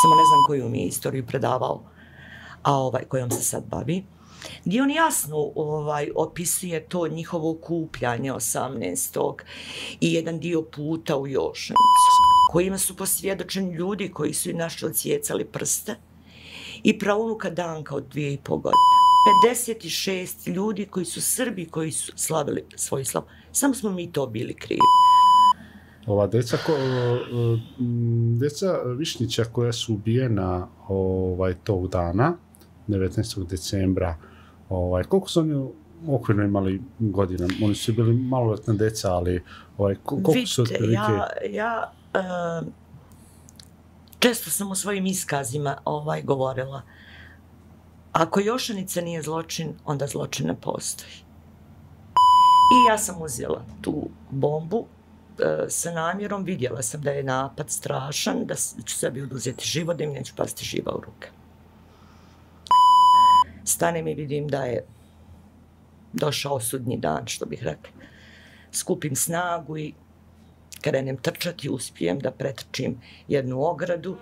samo ne znam koju mi je istoriju predavao, a kojom se sad bavi, gdje on jasno opisuje to njihovo okupljanje 18. i jedan dio puta u Jošanicu, kojima su posvjedočeni ljudi koji su i naši odsjecali prste i praunuka Danka od 2,5 godine. 56 ljudi koji su Srbi, koji su slavili svoju slavu. Samo smo mi to bili krivi. Ova djeca Višnjića koja su ubijena tog dana, 19. decembra, koliko su oni okvirno imali godina? Oni su bili maloletna deca, ali koliko su otprilike... Ja često sam u svojim iskazima govorila, ako Jošanica nije zločin, onda zločin ne postoji. I ja sam uzela tu bombu sa namjerom, vidjela sam da je napad strašan, da ću sebi oduzeti život, da im neću pasti živa u ruke. Stanem i vidim da je došao sudnji dan, što bih rekla. Skupim snagu i krenem trčati, uspijem da pretrčim jednu ogradu.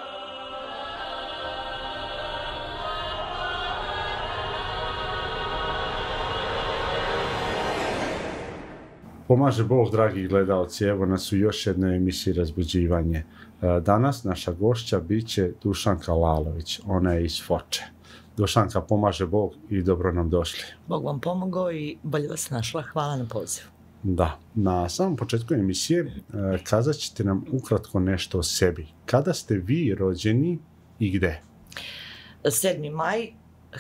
Pomaže Bog, dragi gledalci, evo nas u još jednoj emisiji Razbuđivanje. Danas naša gošća bit će Dušanka Lalović, ona je iz Foče. Dušanka, pomaže Bog i dobro nam došli. Bog vam pomogao i bolje vas našla. Hvala na pozivu. Da, na samom početku emisije kazat ćete nam ukratko nešto o sebi. Kada ste vi rođeni i gde? 7. maj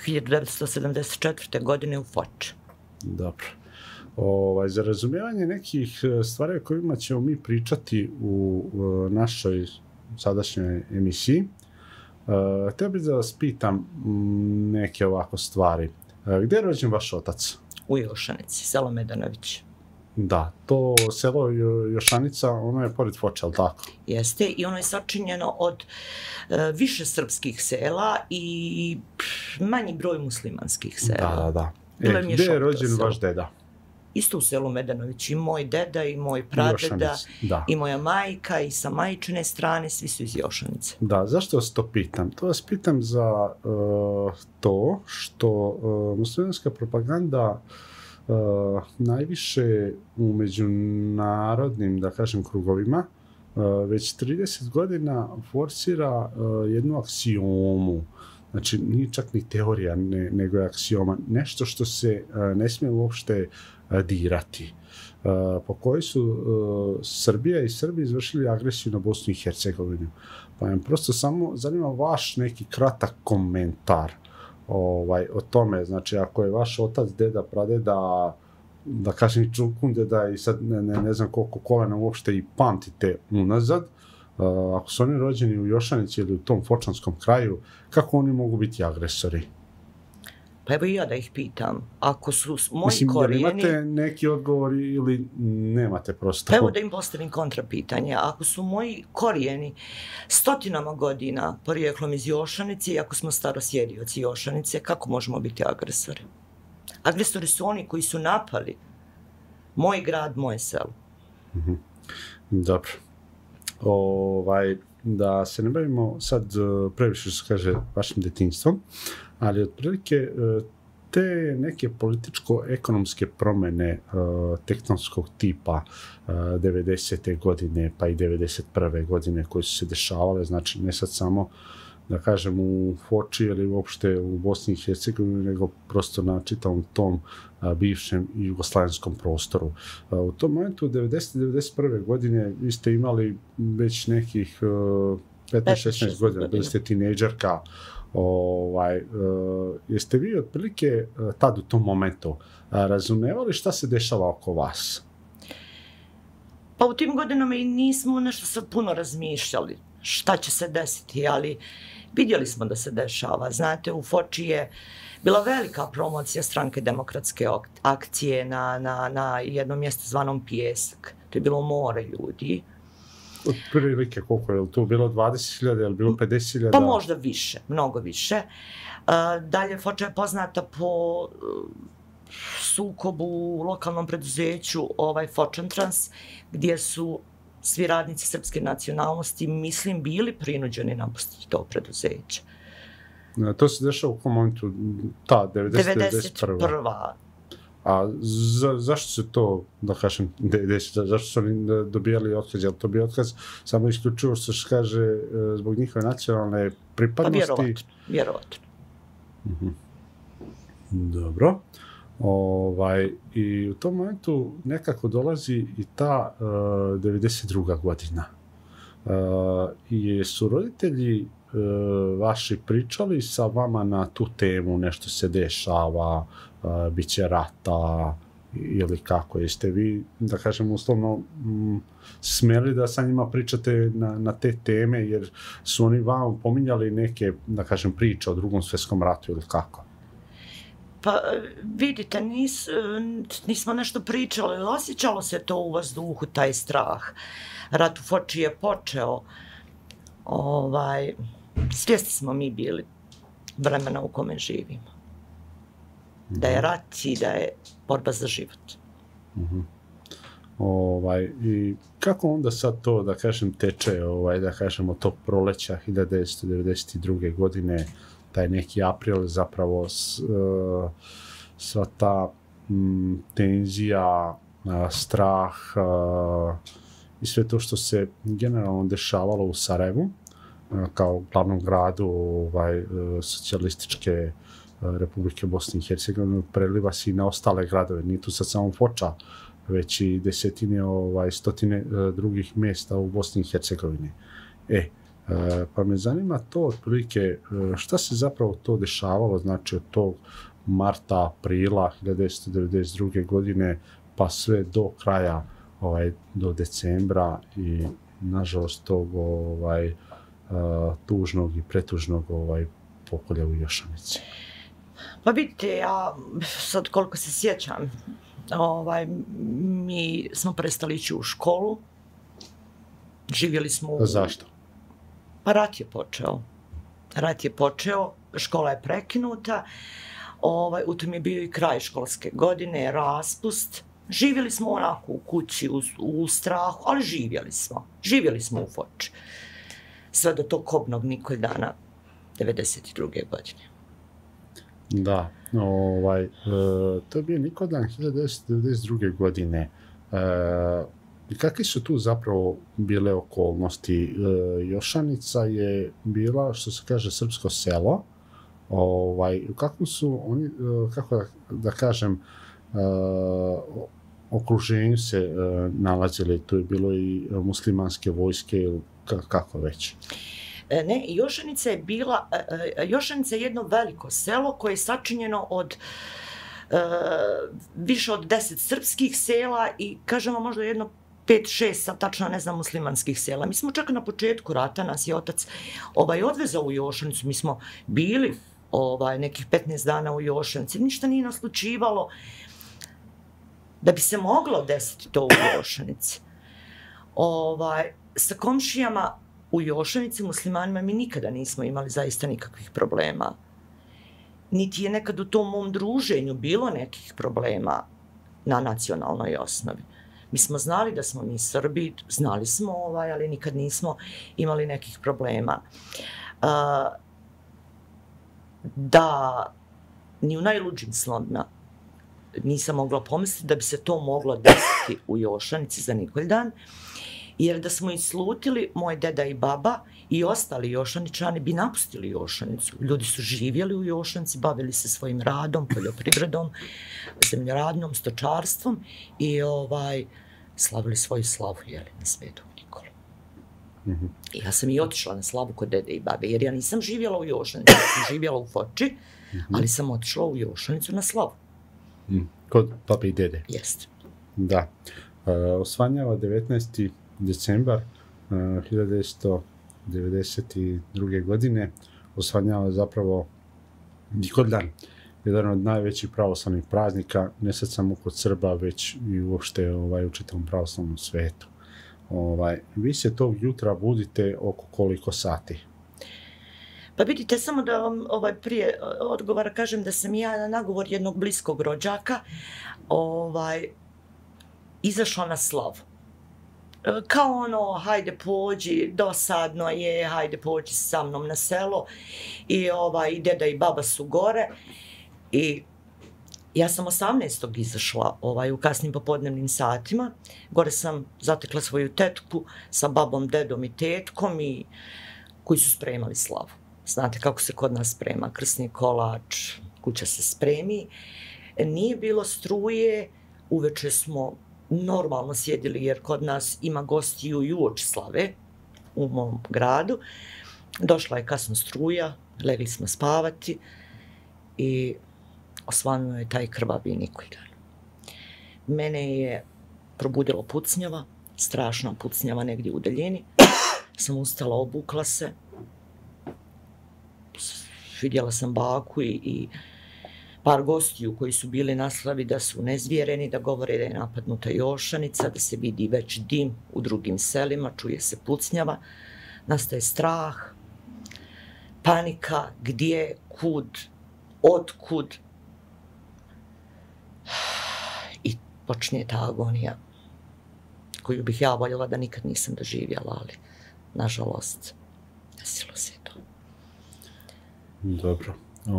1974. godine u Foči. Dobro. Za razumijevanje nekih stvari o kojima ćemo mi pričati u našoj sadašnjoj emisiji, htio bih da vas pitam neke ovako stvari. Gdje je rođen vaš otac? U Jošanici, selo Medanović. Da, to selo Jošanica, ono je pored Foče, ali tako? Jeste, i ono je sačinjeno od više srpskih sela i manji broj muslimanskih sela. Da. Gdje je rođen vaš deda? Isto u selu Medanović, i moj deda i moj pradeda i moja majka i sa majčine strane, svi su iz Jošanice. Da, zašto vas to pitam? To vas pitam za to što muslimanska propaganda najviše u međunarodnim, da kažem, krugovima već 30 godina forsira jednu aksiomu. Znači, nije čak ni teorija, nego je aksioma. Nešto što se ne smije uopšte dirati. Po kojoj su Srbija i Srbi izvršili agresiju na Bosnu i Hercegovinu. Pa me prosto samo zanima vaš neki kratak komentar o tome. Znači, ako je vaš otac, deda, pradeda, da kažem i čukundeda i sad ne znam koliko kolena uopšte i pamtite unazad, ako su oni rođeni u Jošanici ili u tom fočanskom kraju, kako oni mogu biti agresori? Pa evo i ja da ih pitam. Ako su moji korijeni... Imate neki odgovor ili nemate prosto? Pa evo da im postavim kontrapitanje. Ako su moji korijeni stotinama godina porijeklom iz Jošanice i ako smo starosjedioci Jošanice, kako možemo biti agresori? Agresori su oni koji su napali moj grad, moje selo. Dobro. Da se ne bavimo sad previše, što se kaže, vašim detinjstvom, ali otprilike te neke političko-ekonomske promjene tektonskog tipa 90. godine pa i 91. godine koje su se dešavale, znači ne sad samo da kažem u Foči ili uopšte u Bosni i Hercegovini, nego prosto na čitavom tom bivšem jugoslavenskom prostoru. U tom momentu, 90-91. godine, vi ste imali već nekih 15-16 godina, bili ste tinejdžerka. Jeste vi otprilike tad u tom momentu razumevali šta se dešava oko vas? Pa u tim godinama i nismo nešto sad puno razmišljali šta će se desiti, ali vidjeli smo da se dešava. Znate, u Foči je bila velika promocija Stranke demokratske akcije na jednom mjestu zvanom Pijesak. To je bilo more ljudi. Od prilike koliko je to bilo? 20.000 ili bilo 50.000? Pa možda više, mnogo više. Dalje, Foča je poznata po sukobu u lokalnom preduzeću Fočantrans, gdje su svi radnici srpske nacionalnosti, mislim, bili prinuđeni napustiti to preduzeće. To se dešava u kom momentu? Ta, 91. A zašto se to, da kažem, zašto su oni dobijali otkaz? Je li to bio otkaz samo isključivo što se kaže zbog njihove nacionalne pripadnosti? Pa vjerovatno. Dobro. I u tom momentu nekako dolazi i ta 92. godina. Jesu roditelji vaši pričali sa vama na tu temu, nešto se dešava, bit će rata ili kako? Jeste vi, da kažem, uslovno smjeli da sa njima pričate na te teme, jer su oni vam pominjali neke, da kažem, priče o Drugom svjetskom ratu ili kako? Pa vidite, nismo nešto pričali, osjećalo se to u vazduhu, taj strah. Rat u Foči je počeo. Svjesni smo mi bili vremena u kome živimo. Da je rat i da je borba za život. I kako onda sad to, da kažem, teče, da kažemo, tog proleća 1992. godine, taj neki april, zapravo sva ta tenzija, strah i sve to što se generalno dešavalo u Sarajevu, kao glavnom gradu socijalističke Republike Bosne i Hercegovine, preliva se i na ostale gradove. Nije tu sad samo Foča, već i desetine, stotine drugih mjesta u Bosni i Hercegovini. Pa me zanima to otprilike, šta se zapravo to dešavalo, znači od tog marta, aprila 1992. godine pa sve do kraja, do decembra i nažalost tog tužnog i pretužnog pokolja u Jošanici. Pa vidite, ja sad koliko se sjećam, mi smo prestali ići u školu, živjeli smo u... Zašto? Pa rat je počeo, škola je prekinuta, u tom je bio i kraj školske godine, raspust. Živjeli smo onako u kući, u strahu, ali živjeli smo u Foči. Sve do tog kobnog Nikoldana 92. godine. Da, to je bio Nikoldan 1992. godine. I kakve su tu zapravo bile okolnosti? Jošanica je bila, što se kaže, srpsko selo. Kako su oni, kako da kažem, okruženju se nalazili? Tu je bilo i muslimanske vojske, kako već? Ne, Jošanica je jedno veliko selo koje je sačinjeno od više od 10 srpskih sela i, kažemo, možda jedno 5-6, sad tačno ne znam, muslimanskih sela. Mi smo čak na početku rata, nas je otac odvezao u Jošanicu, mi smo bili nekih 15 dana u Jošanici, ništa nije naslučivalo da bi se moglo desiti to u Jošanici. Sa komšijama u Jošanici, muslimanima, mi nikada nismo imali zaista nikakvih problema. Niti je nekad u tom mom druženju bilo nekih problema na nacionalnoj osnovi. Mi smo znali da smo mi Srbi, znali smo ali nikad nismo imali nekih problema. Da, ni u najluđim snovima nisam mogla pomisliti da bi se to moglo desiti u Jošanici za Nikoldan, jer da smo islutili, moj deda i baba i ostali Jošaničani bi napustili Jošanicu. Ljudi su živjeli u Jošanici, bavili se svojim radom, poljoprivredom, zemljoradnom, stočarstvom i slavili svoju slavu, na Svetog Nikolu. I ja sam i otišla na slavu kod dede i babe, jer ja nisam živjela u Jošanici, ja sam živjela u Foči, ali sam otišla u Jošanicu na slavu. Kod babe i dede? Jeste. Da. Osvanjava 19. decembar 1992. godine, osvanjava zapravo Nikoldan, jedan od najvećih pravoslavnih praznika, ne sad samo kod Srba, već i uopšte u čitavom pravoslavnom svetu. Vi se tog jutra budite oko koliko sati? Pa vidite, samo da vam prije odgovora kažem da sam ja na nagovor jednog bliskog rođaka izašla na slavu. kao ono, hajde pođi, dosadno je, hajde pođi sa mnom na selo i deda i baba su gore i ja sam 18. izašla u kasnim popodnevnim satima. Gore sam zatekla svoju tetku sa babom, dedom i tetkom koji su spremali slavu. Znate kako se kod nas sprema, krsni kolač, kuća se spremi. Nije bilo struje, uveče smo normalno sjedili jer kod nas ima gostiju i uoči slave u mom gradu. Došla je kasno struja, legli smo spavati i osvanuo je taj krvavi Nikoljan. Mene je probudilo pucnjava, strašna pucnjava negdje u daljini. Sam ustala, obukla se. Vidjela sam baku i par gostiju koji su bili na slavi da su nezvjereni, da govore da je napadnuta Jošanica, da se vidi već dim u drugim selima, čuje se pucnjava. Nastaje strah, panika, gdje, kud, otkud. I počinje ta agonija koju bih ja voljela da nikad nisam doživjela, ali nažalost desilo se to. Dobro.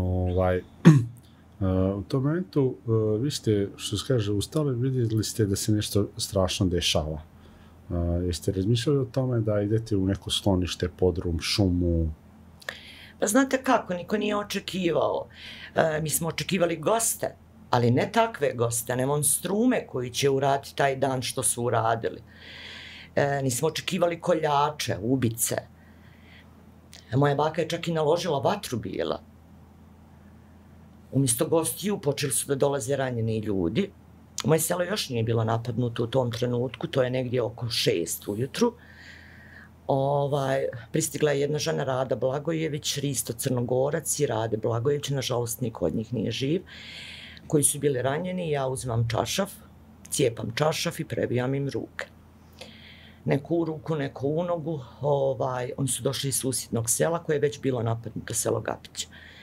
U tom momentu vi ste, što se kaže, ustali, vidjeli ste da se nešto strašno dešava. Jeste razmišljali o tome da idete u neko sklonište, podrum, šumu? Pa znate kako, niko nije očekivao. Mi smo očekivali goste, ali ne takve goste, ne monstrume koji će uraditi taj dan što su uradili. Nismo očekivali koljače, ubice. Moja baka je čak i naložila vatru bila. Umjesto gostiju počeli su da dolaze ranjeni ljudi. Moje selo još nije bilo napadnuto u tom trenutku, to je negdje oko 6 ujutru. Pristigla je jedna žena, Rada Blagojević, Risto Crnogorac i Rade Blagojević, nažalost niko od njih nije živ, koji su bili ranjeni. Ja uzimam čašaf, cijepam čašaf i prebijam im ruke. Neko u ruku, neko u nogu. Oni su došli iz susjednog sela koje je već bilo napadnuto, selo Gapić.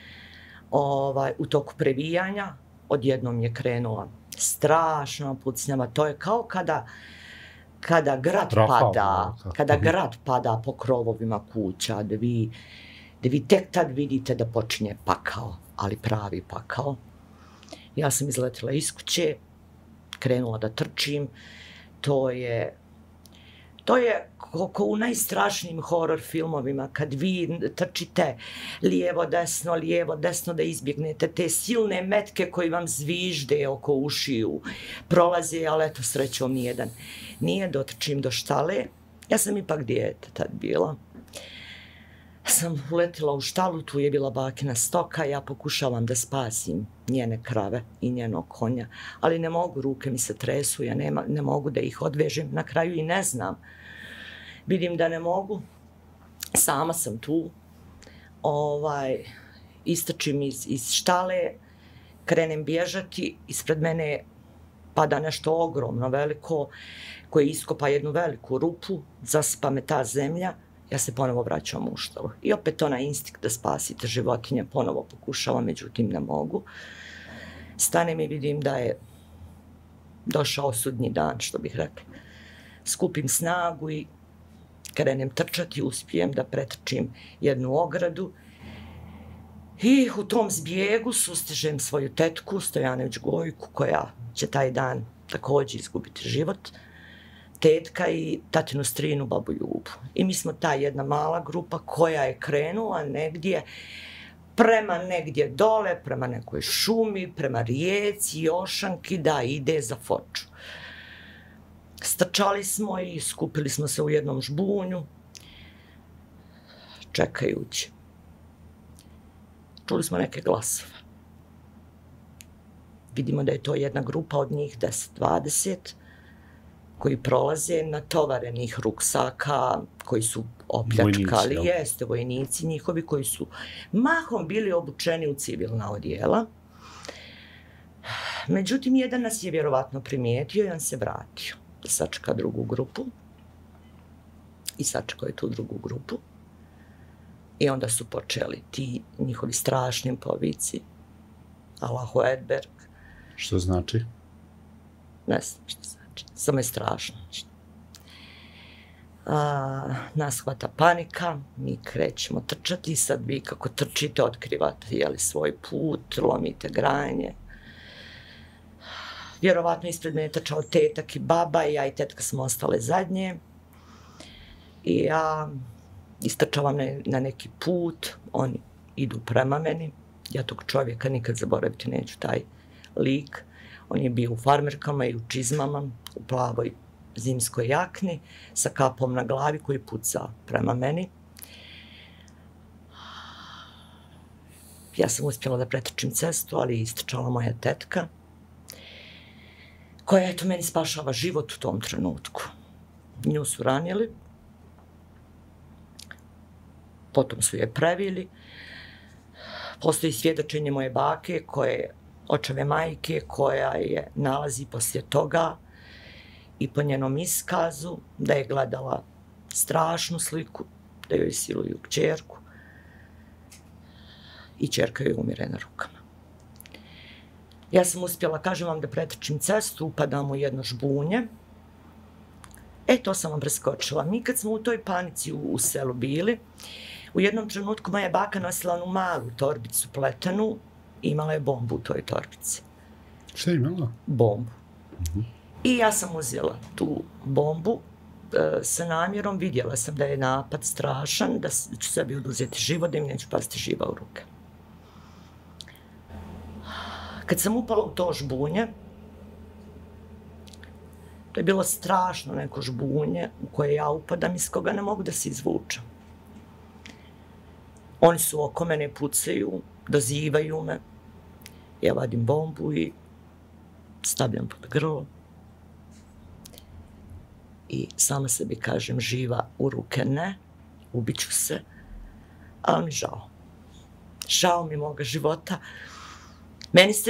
U toku previjanja odjednom je krenula strašna pucnjava. To je kao kada grad pada po krovovima kuća, da vi tek tad vidite da počinje pakao, ali pravi pakao. Ja sam izletila iz kuće, krenula da trčim. To je kao u najstrašnijim horor filmovima, kad vi trčite lijevo, desno da izbjegnete te silne metke koji vam zvižde oko ušiju, prolaze, ali eto, srećom nijedan. Nije, dotrčim do štale. Ja sam ipak dijete tad bila. Sam uletila u štalu, tu je bila bakina stoka, ja pokušavam da spasim njene krave i njenog konja, ali ne mogu, ruke mi se tresu, ja ne mogu da ih odvežem, na kraju i ne znam. Vidim da ne mogu, sama sam tu, istrčim iz štale, krenem bježati, ispred mene pada nešto ogromno, veliko, koje iskopa jednu veliku rupu, zasipa me ta zemlja. Ja se ponovo vraćam u štalu. I opet onaj instinkt da spasite životinje ponovo pokušavam, međutim ne mogu. Stanem i vidim da je došao sudnji dan, što bih rekla. Skupim snagu i krenem trčati, uspijem da pretrčim jednu ogradu. I u tom zbjegu sustižem svoju tetku, Stojanović Gojku, koja će taj dan također izgubiti život. Tetka i tatinu strinu, babu Ljubu. I mi smo ta jedna mala grupa koja je krenula negdje dole, prema nekoj šumi, prema rijeci, Jošanki, da ide za Foču. Strčali smo i skupili smo se u jednom žbunju, čekajući. Čuli smo neke glasove. Vidimo da je to jedna grupa od njih 10-20, koji prolaze natovarenih ruksaka, koji su opljačkali, vojnici njihovi, koji su mahom bili obučeni u civilna odjela. Međutim, jedan nas je vjerovatno primijetio i on se vratio da sačeka drugu grupu. I sačekao je tu drugu grupu. I onda su počeli ti njihovi strašni povici. Allahu Ekber. Što znači? Ne znam što znači. Samo je strašno. Nas hvata panika, mi krećemo trčati i sad vi kako trčite otkrivate svoj put, lomite granje. Vjerovatno ispred mene trčao tetak i baba i ja i tetka smo ostale zadnje. I ja istrčavam na neki put, oni idu prema meni. Ja tog čovjeka nikad zaboraviti neću, taj lik. On je bio u farmerkama i u čizmama, u plavoj zimskoj jakni, sa kapom na glavi koji puca prema meni. Ja sam uspjela da pretrčim cestu, ali je istrčala moja tetka, koja eto meni spašava život u tom trenutku. Nju su ranili, potom su je previli. Postoji svjedočenje moje bake, očeve majke, koja je nalazi poslije toga i po njenom iskazu da je gledala strašnu sliku, da joj siluju kćerku i kćerka joj umire na rukama. Ja sam uspjela, kažem vam, da pretrčim cestu, upadam u jedno žbunje. To sam vam preskočila. Mi kad smo u toj panici u selu bili, u jednom trenutku moja baka nosila onu malu torbicu pletenu i imala je bombu u toj torbici. Šta je imala? Bombu. I ja sam uzela tu bombu sa namjerom, vidjela sam da je napad strašan, da ću sebi oduzeti život, da im neću pasti živa u ruke. Kad sam upala u to žbunje, to je bilo strašno neko žbunje u koje ja upadam, iz koga ne mogu da se izvučem. Oni su oko mene, pucaju, dozivaju me. Ja vadim bombu i stavljam pod grlo. I sama sebi kažem, živa u ruke ne, ubiću se, ali mi žao. Žao mi moga života. Meni se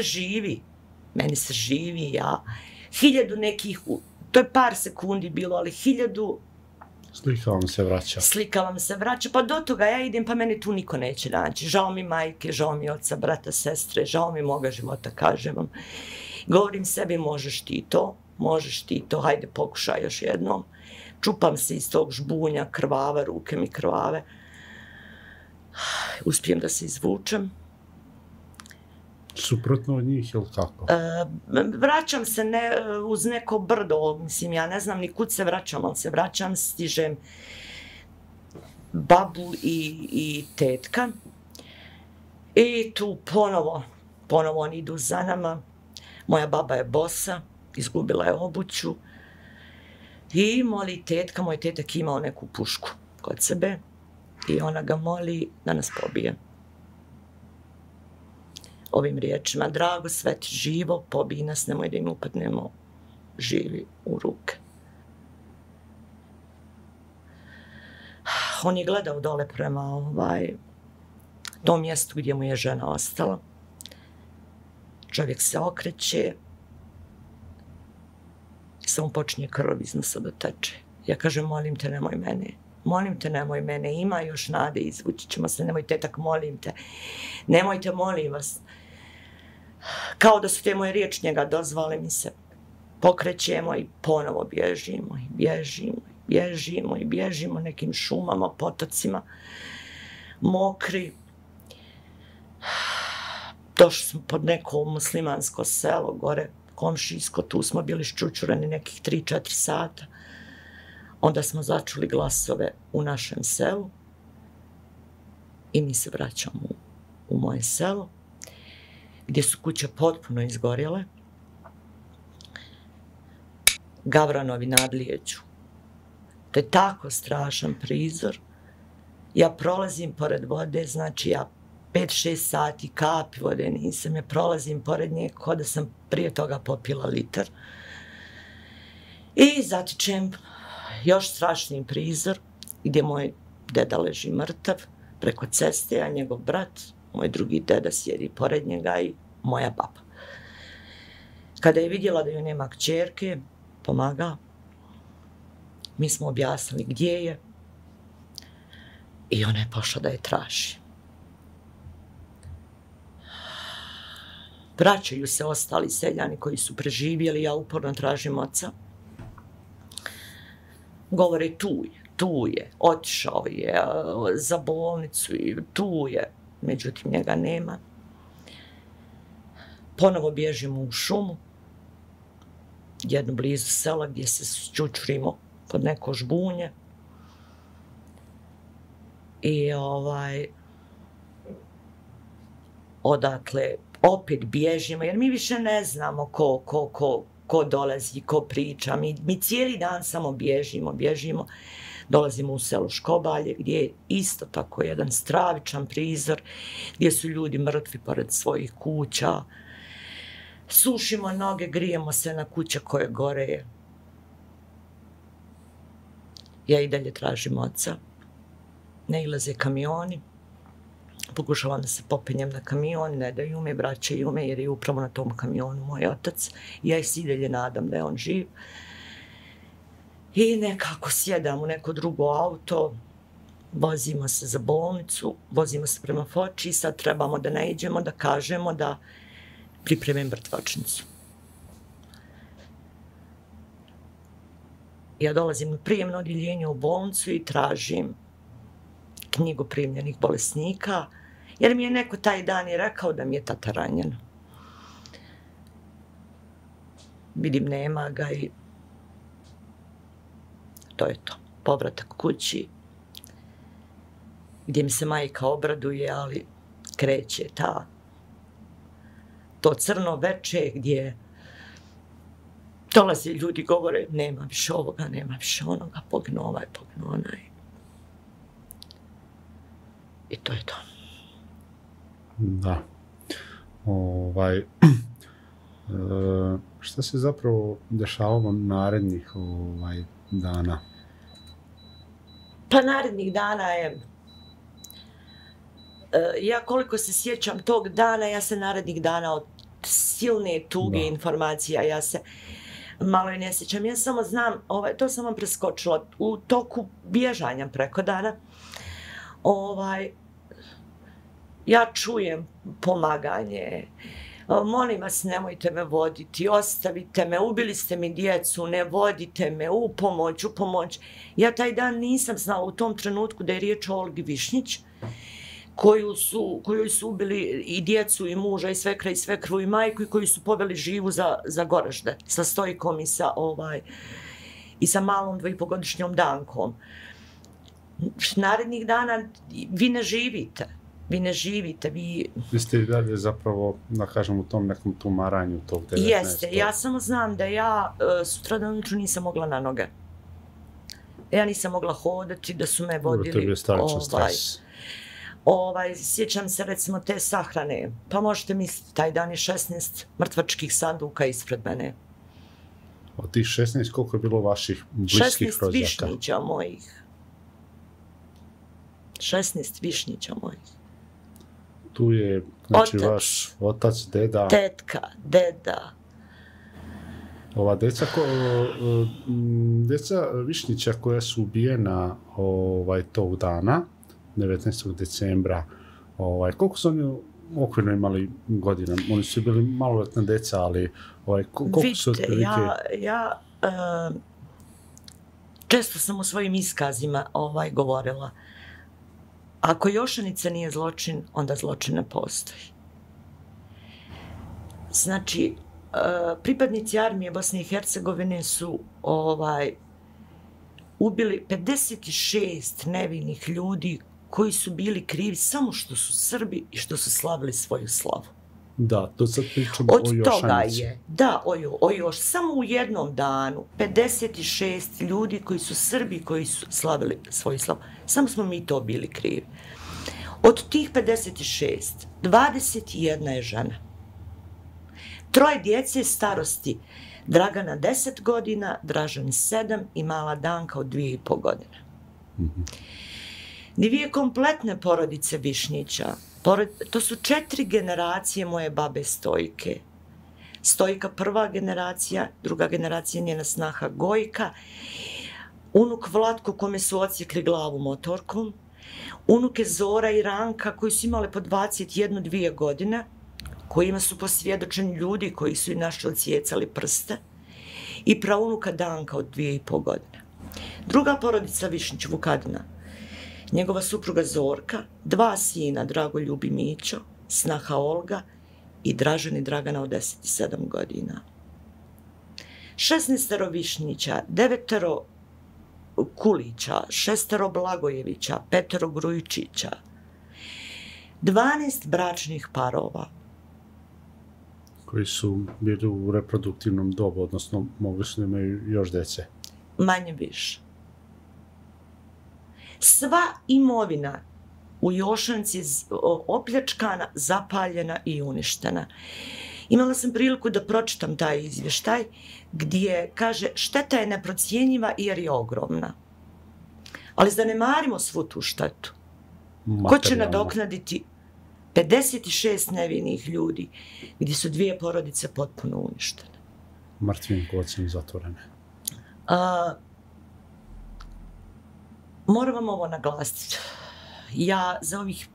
živi, ja. 1000 nekih, to je par sekundi bilo, ali 1000... Slika vam se vraća. Pa do toga ja idem, pa mene tu niko neće naći. Žao mi majke, žao mi oca, brata, sestre, žao mi moga života, kažem vam. Govorim sebi, možeš ti to, hajde pokušaj još jednom. Čupam se iz tog žbunja, krvava, ruke mi krvave. Uspijem da se izvučem. Suprotno od njih ili kako? Vraćam se uz neko brdo, mislim, ja ne znam ni kud se vraćam, ali se vraćam, stižem babu i tetka. I tu ponovo oni idu za nama. Moja baba je bosa, izgubila je obuću. I moli tetka, moj tetak imao neku pušku kod sebe i ona ga moli da nas pobije. Ovim riječima, drago, sve ti živo, pobij nas, nemoj da im upadnemo živi u ruke. On je gledao dole prema tom mjestu gdje mu je žena ostala. Čovjek se okreće i samo počinje krv iz nosa da teče. Ja kažem, molim te, nemoj mene, ima još nade, izvući ćemo se, nemoj tetak, molim te, nemojte, molim vas. Kao da su te moje riječi njega dozvale, mi se pokrećemo i ponovo bježimo nekim šumama, potocima, mokri. Došli smo pod neko muslimansko selo, gore komšijsko, tu smo bili ščučureni nekih 3-4 sata. Onda smo začuli glasove u našem selu i mi se vraćamo u moje selo, gdje su kuće potpuno izgorjele. Gavranovi nadlijeću. To je tako strašan prizor. Ja prolazim pored vode, znači ja 5-6 sati kapi vode nisam, ja prolazim pored nje kao da sam prije toga popila litar. I zatičem još strašniji prizor gdje moj deda leži mrtav preko ceste, a njegov brat, moj drugi deda, sjedi pored njega i moja baba. Kada je vidjela da joj nema kćerke, pomaga. Mi smo objasnili gdje je i ona je pošla da je traži. Vraćaju se ostali seljani koji su preživjeli, ja uporno tražim oca. Govore, tu je, otišao je za bolnicu i tu je, međutim njega nema. Ponovo bježimo u šumu, jednu blizu sela gdje se čučurimo pod neko žbunje. I odatle opet bježimo, jer mi više ne znamo ko dolazi, ko priča. Mi cijeli dan samo bježimo. Dolazimo u selo Škobalje, gdje je isto tako jedan stravičan prizor, gdje su ljudi mrtvi pored svojih kuća. Sušimo noge, grijemo se na kuće koje gore. Ja i dalje tražim oca. Ne ilaze kamioni. Pokušavam da se popenjem na kamion, ne daju me, vraćaju me, jer je upravo na tom kamionu moj otac. Ja se i dalje nadam da je on živ. I nekako sjedam u neko drugo auto, vozimo se za bolnicu, vozimo se prema Foči i sad trebamo da naiđemo, da kažemo da pripremim mrtvačnicu. Ja dolazim na prijemno odjeljenje u bolnicu i tražim knjigu primljenih bolesnika, jer mi je neko taj dan i rekao da mi je tata ranjen. Vidim, nema ga i to je to. Povratak kući, gdje mi se majka obraduje, ali kreće to crno veče gdje dolaze ljudi, govore nema više ovoga, nema više onoga, poginuo ovaj, poginuo onaj. I to je to. Da. Šta se zapravo dešavalo narednih dana? Pa narednih dana je... Ja koliko se sjećam tog dana, ja se narednih dana od silne tuge informacija, ja se malo i ne sjećam. Ja samo znam, to sam vam preskočila, u toku bježanja preko dana, ja čujem pomaganje, molim vas nemojte me voditi, ostavite me, ubili ste mi djecu, ne vodite me, u pomoć. Ja taj dan nisam znala u tom trenutku da je riječ o Olgi Višnjić, koju su ubili i djecu i muža i svekra i svekru i majku i koji su poveli živu za Goražde sa Stojkom i sa malom 2,5-godišnjom Dankom. Narednih dana vi ne živite. Vi ste i dalje zapravo, da kažem, u tom nekom tumaranju tog 19. Jeste, ja samo znam da ja sutradan ujutru nisam mogla na noge. Ja nisam mogla hodati, da su me vodili... To je bio stravičan stres. Sjećam se recimo te sahrane, pa možete misliti, taj dan je 16 mrtvačkih sanduka ispred mene. Od tih 16, koliko je bilo vaših bliskih rođaka? 16 višnjića mojih. 16 višnjića mojih. Tu je, znači, vaš otac, deda... Tetka, deda. Ova deca Višnjića koja su ubijena tog dana, 19. decembra, koliko su oni okvirno imali godina? Oni su bili maloletna deca, ali koliko su otprilike... Ja često sam u svojim iskazima govorila, ako Jošanica nije zločin, onda zločin ne postoji. Znači, pripadnici armije Bosne i Hercegovine su ubili 56 nevinih ljudi koji su bili krivi samo što su Srbi i što su slavili svoju slavu. Da, to sad pričamo o Jošanici. Od toga je, da, samo u jednom danu 56 ljudi koji su Srbi, koji su slavili svoju slavu. Samo smo mi to bili krivi. Od tih 56, 21 je žena. 3 djece starosti, Dragana 10 godina, Dražan 7 i mala Danka od 2,5 godine. Dvije kompletne porodice Višnjića, to su 4 generacije moje babe Stojke. Stojka prva generacija, druga generacija njena snaha Gojka, unuk Vlatko kome su odsjekli glavu motorkom, unuke Zora i Ranka koji su imale po 21-2 godine, kojima su posvjedočeni ljudi koji su i naši odsjecali prste, i praunuka Danka od 2,5 godine. Druga porodica Višnjić Vukadina, njegova supruga Zorka, 2 sina, Dragoljub i Mićo, snaha Olga i Dražen i Dragana od 10 i 7 godina. 16 Višnjića, 9 Kulića, 6 Blagojevića, 5 Grujičića, 12 bračnih parova. Koji su bili u reproduktivnom dobu, odnosno mogli su da imaju još dece. Manje više. Sva imovina u Jošanici opljačkana, zapaljena i uništena. Imala sam priliku da pročitam taj izvještaj gdje kaže šteta je neprocijenjiva jer je ogromna. Ali zanemarimo svu tu štetu. Ko će nadoknaditi 56 nevinih ljudi gdje su 2 porodice potpuno uništene? Mrtvim kocem zatvorene. Moram vam ovo naglasiti. Ja za ovih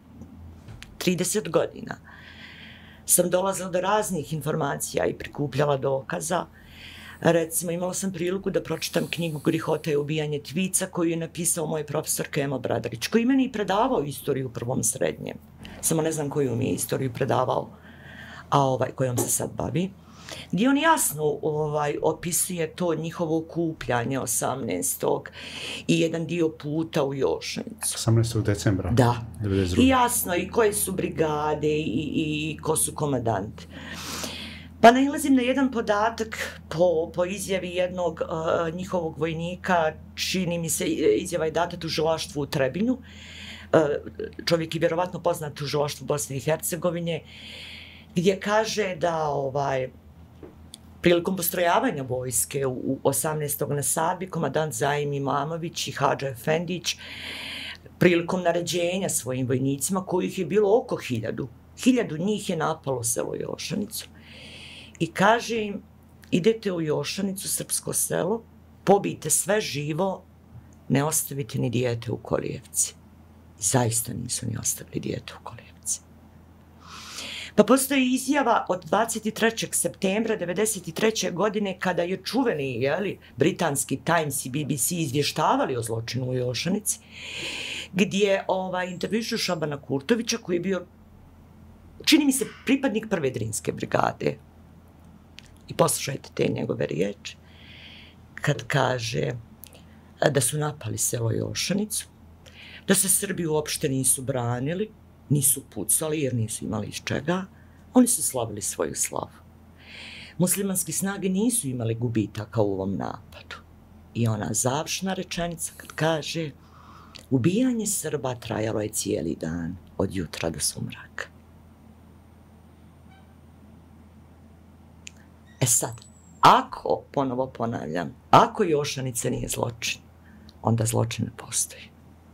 30 godina sam dolazila do raznih informacija i prikupljala dokaza. Recimo, imala sam priliku da pročitam knjigu Grihota i ubijanje tvica koju je napisao moj profesor Kemo Bradarić, koji meni i predavao istoriju u 1. srednjem. Samo ne znam koju mi je istoriju predavao, a kojom se sad bavi. Gdje on jasno opisuje to njihovo okupljanje 18. i jedan dio puta u Jošanicu. 18. decembra? Da. 92. I jasno, i koje su brigade i ko su komandanti. Pa nailazim na jedan podatak po izjavi jednog njihovog vojnika, čini mi se izjava je data tužilaštvu u Trebinju. Čovjek je vjerovatno poznat tužilaštvu Bosne i Hercegovine, gdje kaže da prilikom postrojavanja vojske u 18. na Sabi, komandant Zaim Imamović i Hadža Efendić, prilikom naređenja svojim vojnicima, kojih je bilo oko 1000, 1000 njih je napalo selo Jošanicu. I kaže im, idete u Jošanicu, srpsko selo, pobijte sve živo, ne ostavite ni dijete u kolijevci. I zaista nisu ni ostavili dijete u kolijevci. Pa postoji izjava od 23. septembra 1993. godine kada je čuveni britanski Times i BBC izvještavali o zločinu u Jošanici, gdje intervjušu Šabana Kurtovića koji je bio, čini mi se, pripadnik 1. Drinske brigade. I poslušajte te njegove riječi, kad kaže da su napali selo Jošanicu, da se Srbi uopšte nisu branili, nisu pucali jer nisu imali iz čega, oni su slavili svoju slavu. Muslimanske snage nisu imali gubitaka u ovom napadu. I ona završna rečenica kad kaže ubijanje Srba trajalo je cijeli dan, od jutra do sumraka. E sad, ako, ponovo ponavljam, ako Jošanica nije zločin, onda zločin ne postoji.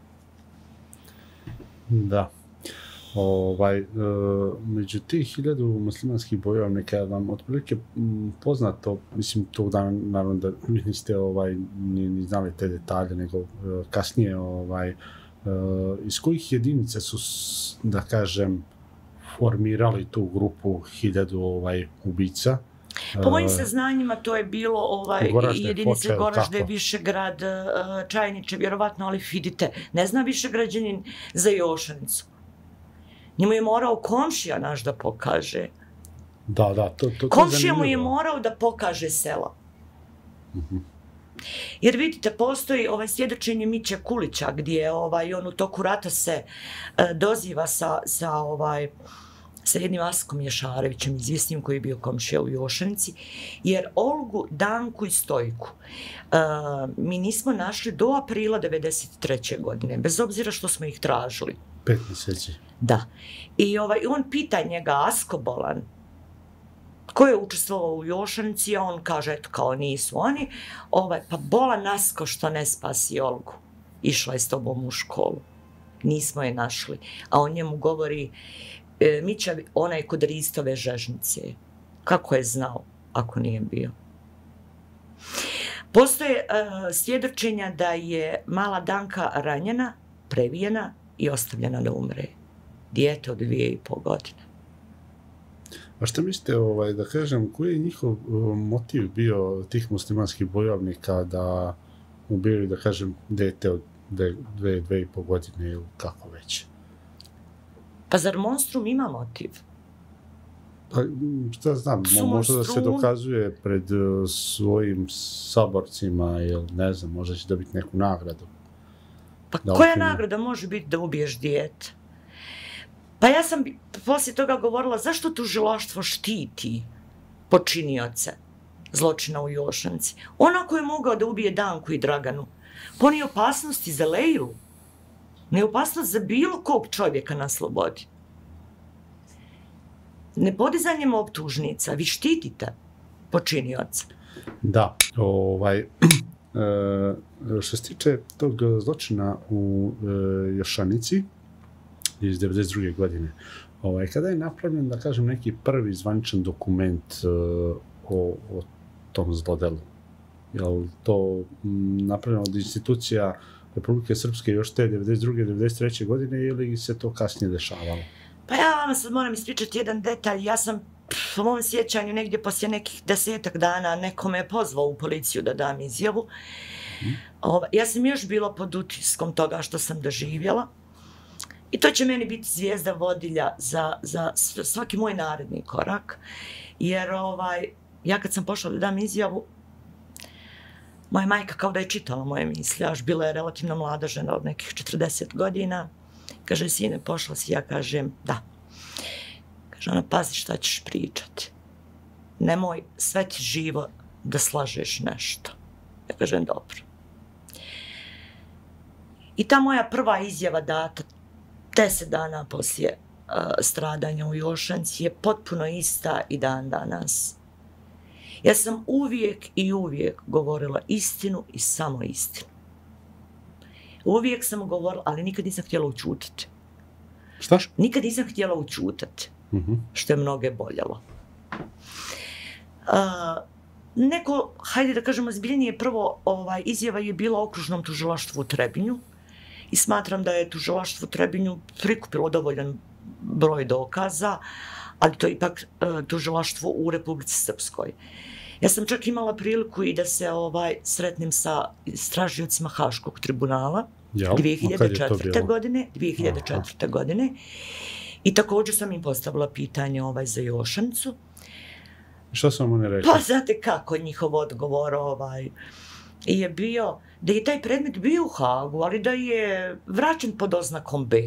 Da. Među tih 1000 muslimanskih bojovnika vam otprilike poznato, mislim, tog dana, naravno da vi niste ni znali te detalje, nego kasnije, iz kojih jedinica su, da kažem, formirali tu grupu 1000 ubica? Po mojim saznanjima to je bilo jedinice Goražde, Višegrad, Čajniče, vjerovatno, ali vidite, ne zna Višegrađanin za Jošanicu. Njemu je morao komšija naš da pokaže. Da, to komšija mu je morao da pokaže sela. Jer vidite, postoji svjedočenje Miće Kulića gdje on u toku rata se doziva sa jednim Askom Ješarevićem, izvjesnim koji je bio komšija u Jošanici, jer Olgu, Danku i Stojku mi nismo našli do aprila 1993. godine, bez obzira što smo ih tražili. 5 mjeseci. Da. I on pita njega, Asko Bolan, ko je učestvovao u Jošanici, a on kaže, eto, kao nisu oni, pa Bolan Asko što ne spasi Olgu, išla je s tobom u školu. Nismo je našli. A on njemu govori, Mića, onaj kod Ristove Žežnice. Kako je znao, ako nije bio? Postoje svjedočenja da je mala Danka ranjena, previjena i ostavljena da umre. Dijete od 2,5 godine. A što mislite, da kažem, koji je njihov motiv bio tih muslimanskih bojovnika da ubijaju, da kažem, dete od 2,5 godine ili kako već. Pa zar monstrum ima motiv? Pa, šta znam, možda da se dokazuje pred svojim saborcima ili ne znam, možda će dobiti neku nagradu. Pa koja nagrada može biti da ubiješ dijete? Pa ja sam poslije toga govorila zašto tužilaštvo štiti počinioce zločina u Jošanci. Onako je mogao da ubije Danku i Draganu. Pa nije opasnosti za Leju. Ne opasnost za bilo kog čovjeka na slobodi. Nepodizanjem optužnica vi štitite počinioca. Da, što se tiče tog zločina u Jošanici iz 92. godine, kada je napravljen, da kažem, neki prvi zvaničan dokument o tom zlodelu? Je li to napravljeno od institucija Republike Srpske još te 92. 93. godine ili se to kasnije dešavalo? Pa ja vam sad moram ispričati jedan detalj. Ja sam po mom sjećanju negdje poslije nekih 10 dana neko me je pozvao u policiju da dam izjavu. Ja sam još bila pod utiskom toga što sam doživjela. I to će meni biti zvijezda vodilja za svaki moj naredni korak. Jer ja kad sam pošla da dam izjavu, moja majka kao da je čitala moje misli, až bila je relativno mlada žena od nekih 40 godina. Kaže, sine, pošla si, ja kažem, da. Kaže, ona, pazi šta ćeš pričati. Nemoj sve ti živo da slažeš nešto. Ja kažem, dobro. I ta moja prva izjava data 10 dana poslije stradanja u Jošanci je potpuno ista i dan danas. Ja sam uvijek i uvijek govorila istinu i samo istinu. Uvijek sam govorila, ali nikad nisam htjela učutati. Šta? Nikad nisam htjela učutati, što je mnoge boljelo. Neko, hajde da kažemo zbiljnije, prvo izjava je bila okružnom tužilaštvu u Trebinju i smatram da je tužilaštvo u Trebinju prikupilo dovoljan broj dokaza, ali to je ipak tužilaštvo u Republici Srpskoj. Ja sam čak imala priliku i da se sretnem sa istražiocima Haškog tribunala 2004. godine. I također sam im postavila pitanje za Jošanicu. Što sam oni rekli? Pa znate kako njihov odgovor je bio da je taj predmet bio u Hagu, ali da je vraćen pod oznakom B.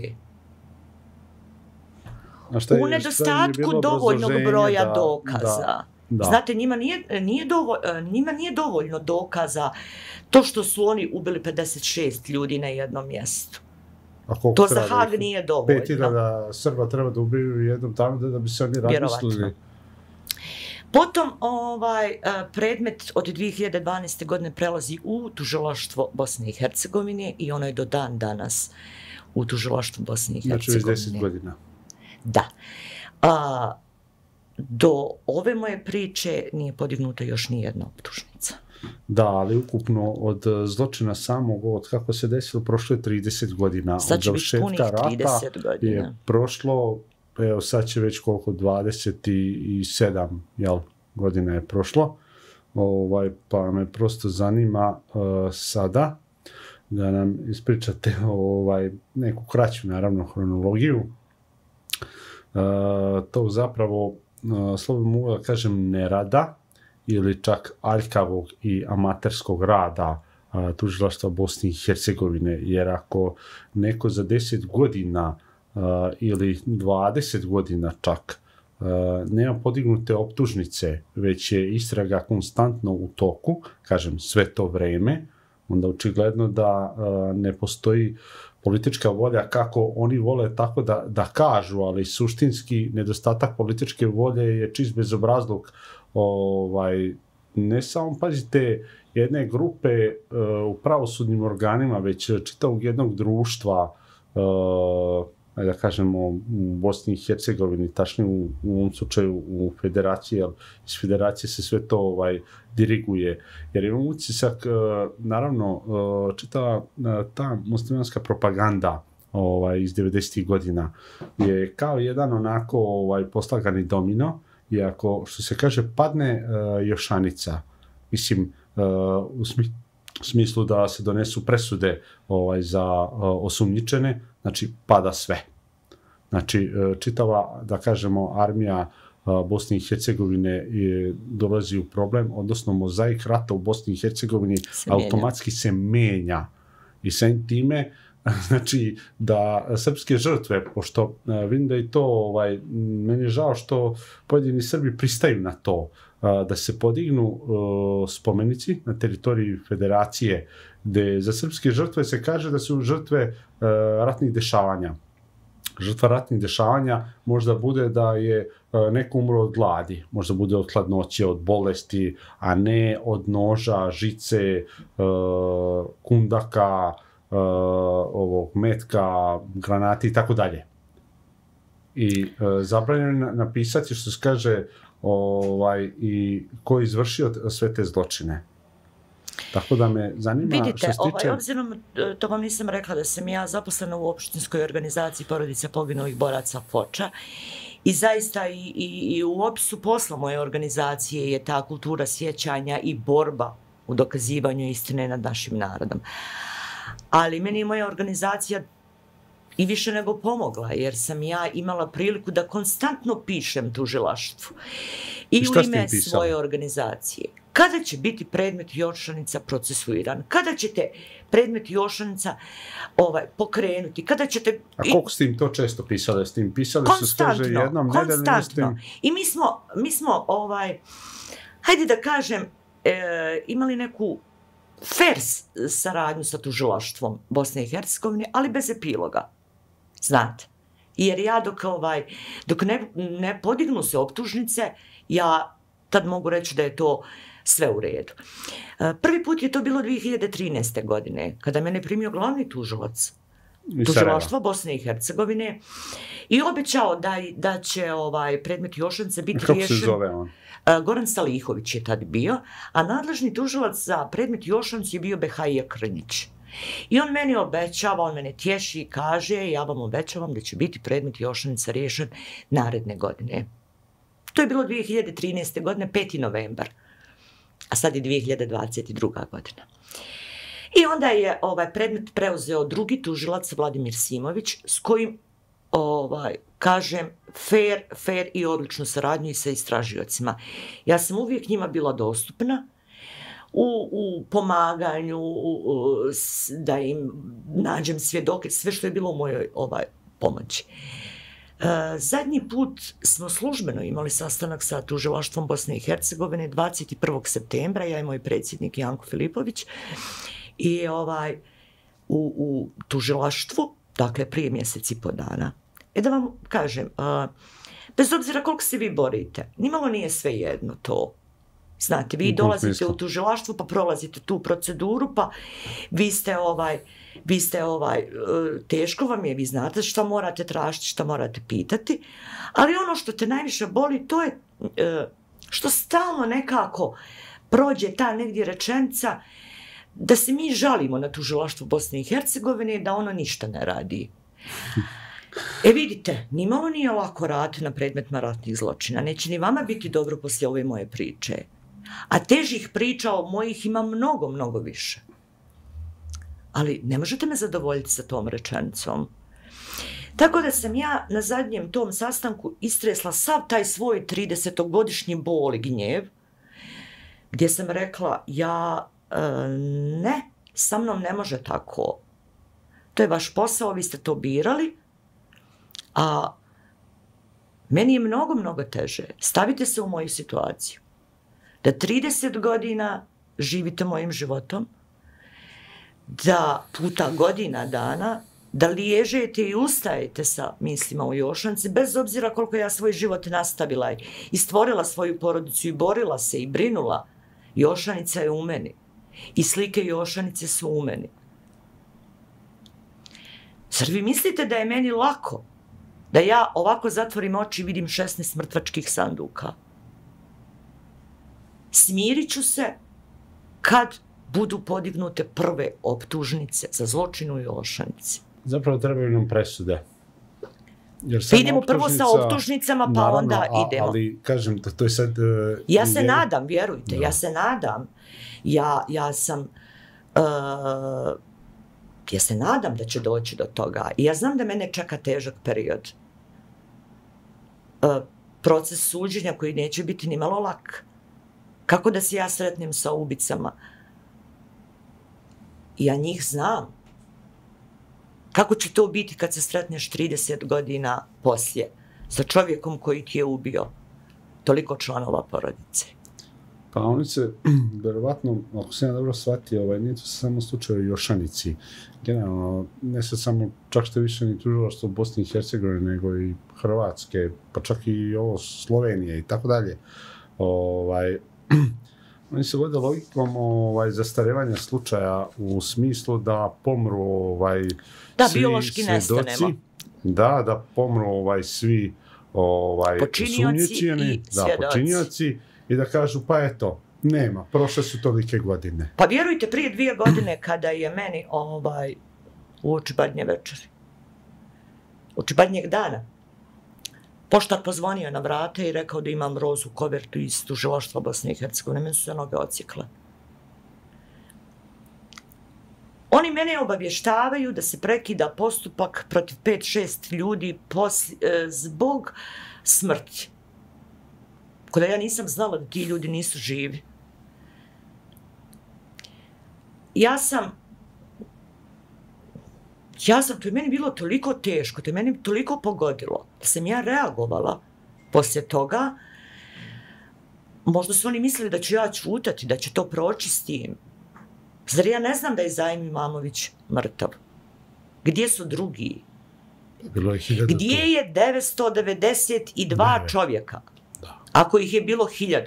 U nedostatku dovoljnog broja dokaza. Da. Znate, njima nije dovoljno dokaza to što su oni ubili 56 ljudi na jednom mjestu. To za Hag nije dovoljno. 5.000 Srba treba da ubiju jednom tamo da bi se oni razmislili. Potom predmet od 2012. godine prelazi u tužilaštvo Bosne i Hercegovine i ono je do dan danas u tužilaštvu Bosne i Hercegovine. Znači 10 godina. Da. Do ove moje priče nije podignuta još ni jedna optužnica. Da, ali ukupno od zločina samog, od kako se desilo, prošlo je 30 godina. Sad će biti punih 30 godina. Je prošlo, evo sad će već koliko, 27 godina je prošlo. Pa me prosto zanima sada da nam ispričate neku kraću, naravno, hronologiju. To zapravo, slobodno mogu da kažem, nerada ili čak aljkavog i amaterskog rada tužilaštva Bosne i Hercegovine, jer ako neko za 10 godina ili 20 godina čak nema podignute optužnice, već je istraga konstantno u toku, kažem sve to vreme, onda očigledno da ne postoji politička volja kako oni vole tako da kažu, ali suštinski nedostatak političke volje je čist bezobrazluk. Ne samo, pazite, jedne grupe u pravosudnim organima, već čitavog jednog društva, da kažemo u Bosni i Hercegovini, tačnije u ovom slučaju u federaciji, jer iz federacije se sve to diriguje. Jer imam utisak, naravno, čitava ta muslimanska propaganda iz 90. godina je kao jedan onako poslagani domino, i ako, što se kaže, padne Jošanica, mislim, u smislu da se donesu presude za osumnjičene, znači pada sve. Znači, čitava, da kažemo, armija Bosne i Hercegovine dolazi u problem, odnosno mozaik rata u Bosni i Hercegovini automatski se menja. I sam time, znači, da srpske žrtve, pošto vidim da je to, meni je žao što pojedini Srbi pristaju na to, da se podignu spomenici na teritoriji federacije, gde za srpske žrtve se kaže da su žrtve ratnih dešavanja. Žrtva ratnih dešavanja možda bude da je neko umro od gladi, možda bude od hladnoće, od bolesti, a ne od noža, žice, kundaka, metka, granati i tako dalje. I zabranjeno je napisati što se kaže i ko je izvršio sve te zločine. Tako da me zanima vidite, što se tiče... obzirom, to vam nisam rekla da sam ja zaposlena u opštinskoj organizaciji porodice poginulih boraca Foča i zaista i u opisu posla moje organizacije je ta kultura sjećanja i borba u dokazivanju istine nad našim narodom. Ali meni je moja organizacija i više nego pomogla, jer sam ja imala priliku da konstantno pišem tužilaštvu i u ime svoje organizacije. Kada će biti predmet Jošanica procesuiran? Kada ćete predmet Jošanica pokrenuti? Kada ćete... A koliko ste im to često pisali? Ste im pisali se kaže jednom nedeljno? Konstantno. I mi smo hajde da kažem, imali neku fair saradnju sa tužilaštvom Bosne i Hercegovine, ali bez epiloga. Znate. Jer ja dok ne podignu se optužnice, ja tad mogu reći da je to sve u redu. Prvi put je to bilo 2013. godine, kada mene primio glavni tužilac tužilaštva Bosne i Hercegovine i obećao da će predmet Jošanica biti riješen. Kako se zove on? Goran Stalihović je tad bio, a nadležni tužilac za predmet Jošanic je bio Behajija Krnjić. I on meni obećava, on mene tješi i kaže, ja vam obećavam da će biti predmet Jošanica riješen naredne godine. To je bilo 2013. godine, 5. novembar. A sad je 2022. godina. I onda je predmet preuzeo drugi tužilac, Vladimir Simović, s kojim, kažem, fair i odličnu saradnju i sa istražiocima. Ja sam uvijek njima bila dostupna u pomaganju, da im nađem svjedoke, sve što je bilo u mojoj pomoći. Zadnji put smo službeno imali sastanak sa tužilaštvom Bosne i Hercegovine 21. septembra, ja i moj predsjednik Janko Filipović, i u tužilaštvu, dakle prije mjesec i po dana. Da vam kažem, bez obzira koliko se vi borite, nimalo nije sve jedno to. Znate, vi dolazite u tužilaštvo, pa prolazite tu proceduru, pa vi ste teško vam je, vi znate šta morate tražiti, šta morate pitati, ali ono što te najviše boli, to je što stalno nekako prođe ta negdje rečenica da se mi žalimo na tužilaštvo Bosne i Hercegovine da ono ništa ne radi. Vidite, nimalo nije lako raditi na predmetima ratnih zločina, neće ni vama biti dobro poslije ove moje priče. A težih priča od mojih ima mnogo, mnogo više. Ali ne možete me zadovoljiti sa tom rečenicom. Tako da sam ja na zadnjem tom sastanku istresla sav taj svoj 30-godišnji bol i gnjev, gdje sam rekla, ne, sa mnom ne može tako. To je vaš posao, vi ste to birali, a meni je mnogo, mnogo teže. Stavite se u moju situaciju. Da 30 godina živite mojim životom, da puta godina dana, da liježete i ustajete sa mislima u Jošanici, bez obzira koliko ja svoj život nastavila i stvorila svoju porodicu i borila se i brinula, Jošanica je u meni. I slike Jošanice su u meni. Zar vi mislite da je meni lako da ja ovako zatvorim oči i vidim 16 mrtvačkih sanduka? Smirit ću se kad budu podignute prve optužnice za zločin u Jošanici. Zapravo trebaju nam presude. Idemo prvo sa optužnicama, pa onda idemo. Ali, kažem, to je sad... Ja se nadam, vjerujte, ja se nadam. Ja sam Ja se nadam da će doći do toga. I ja znam da mene čeka težak period. Proces suđenja koji neće biti ni malo lak. Kako da se ja sretnem sa ubicama? Ja njih znam. Kako će to biti kad se sretneš 30 godina poslije sa čovjekom koji ti je ubio toliko članova porodice? Pa oni se, verovatno, ako se ja dobro shvatio, nije to samo slučaj u Jošanici. Generalno, ne se samo, čak što više ni tužilaštvo Bosne i Hercegovine, nego i Hrvatske, pa čak i ovo Slovenije i tako dalje. Oni se vode logikom zastarevanja slučaja u smislu da pomru svi biološki nestanemo. Da pomru svi počinioci i svjedoci. Počinioci i da kažu pa eto, nema, prošle su tolike godine. Pa vjerujte, prije 2 godine kada je meni uoči Badnje večeri, uoči Badnjeg dana, poštar pozvonio na vrate i rekao da imam rozu kovertu iz tužilaštva Bosne i Hercegovine. Meni su se noge ocikle. Oni mene obavještavaju da se prekida postupak protiv 5-6 ljudi zbog smrti. Kada ja nisam znala da ti ljudi nisu živi. To je meni bilo toliko teško, to je meni toliko pogodilo, da sam ja reagovala poslije toga. Možda su oni mislili da ću ja ćutati, da će to proći s tim. Zar ja ne znam da je Zajim Imamović mrtav? Gdje su drugi? Bilo je 1000. Gdje je 992 čovjeka? Da. Ako ih je bilo 1000.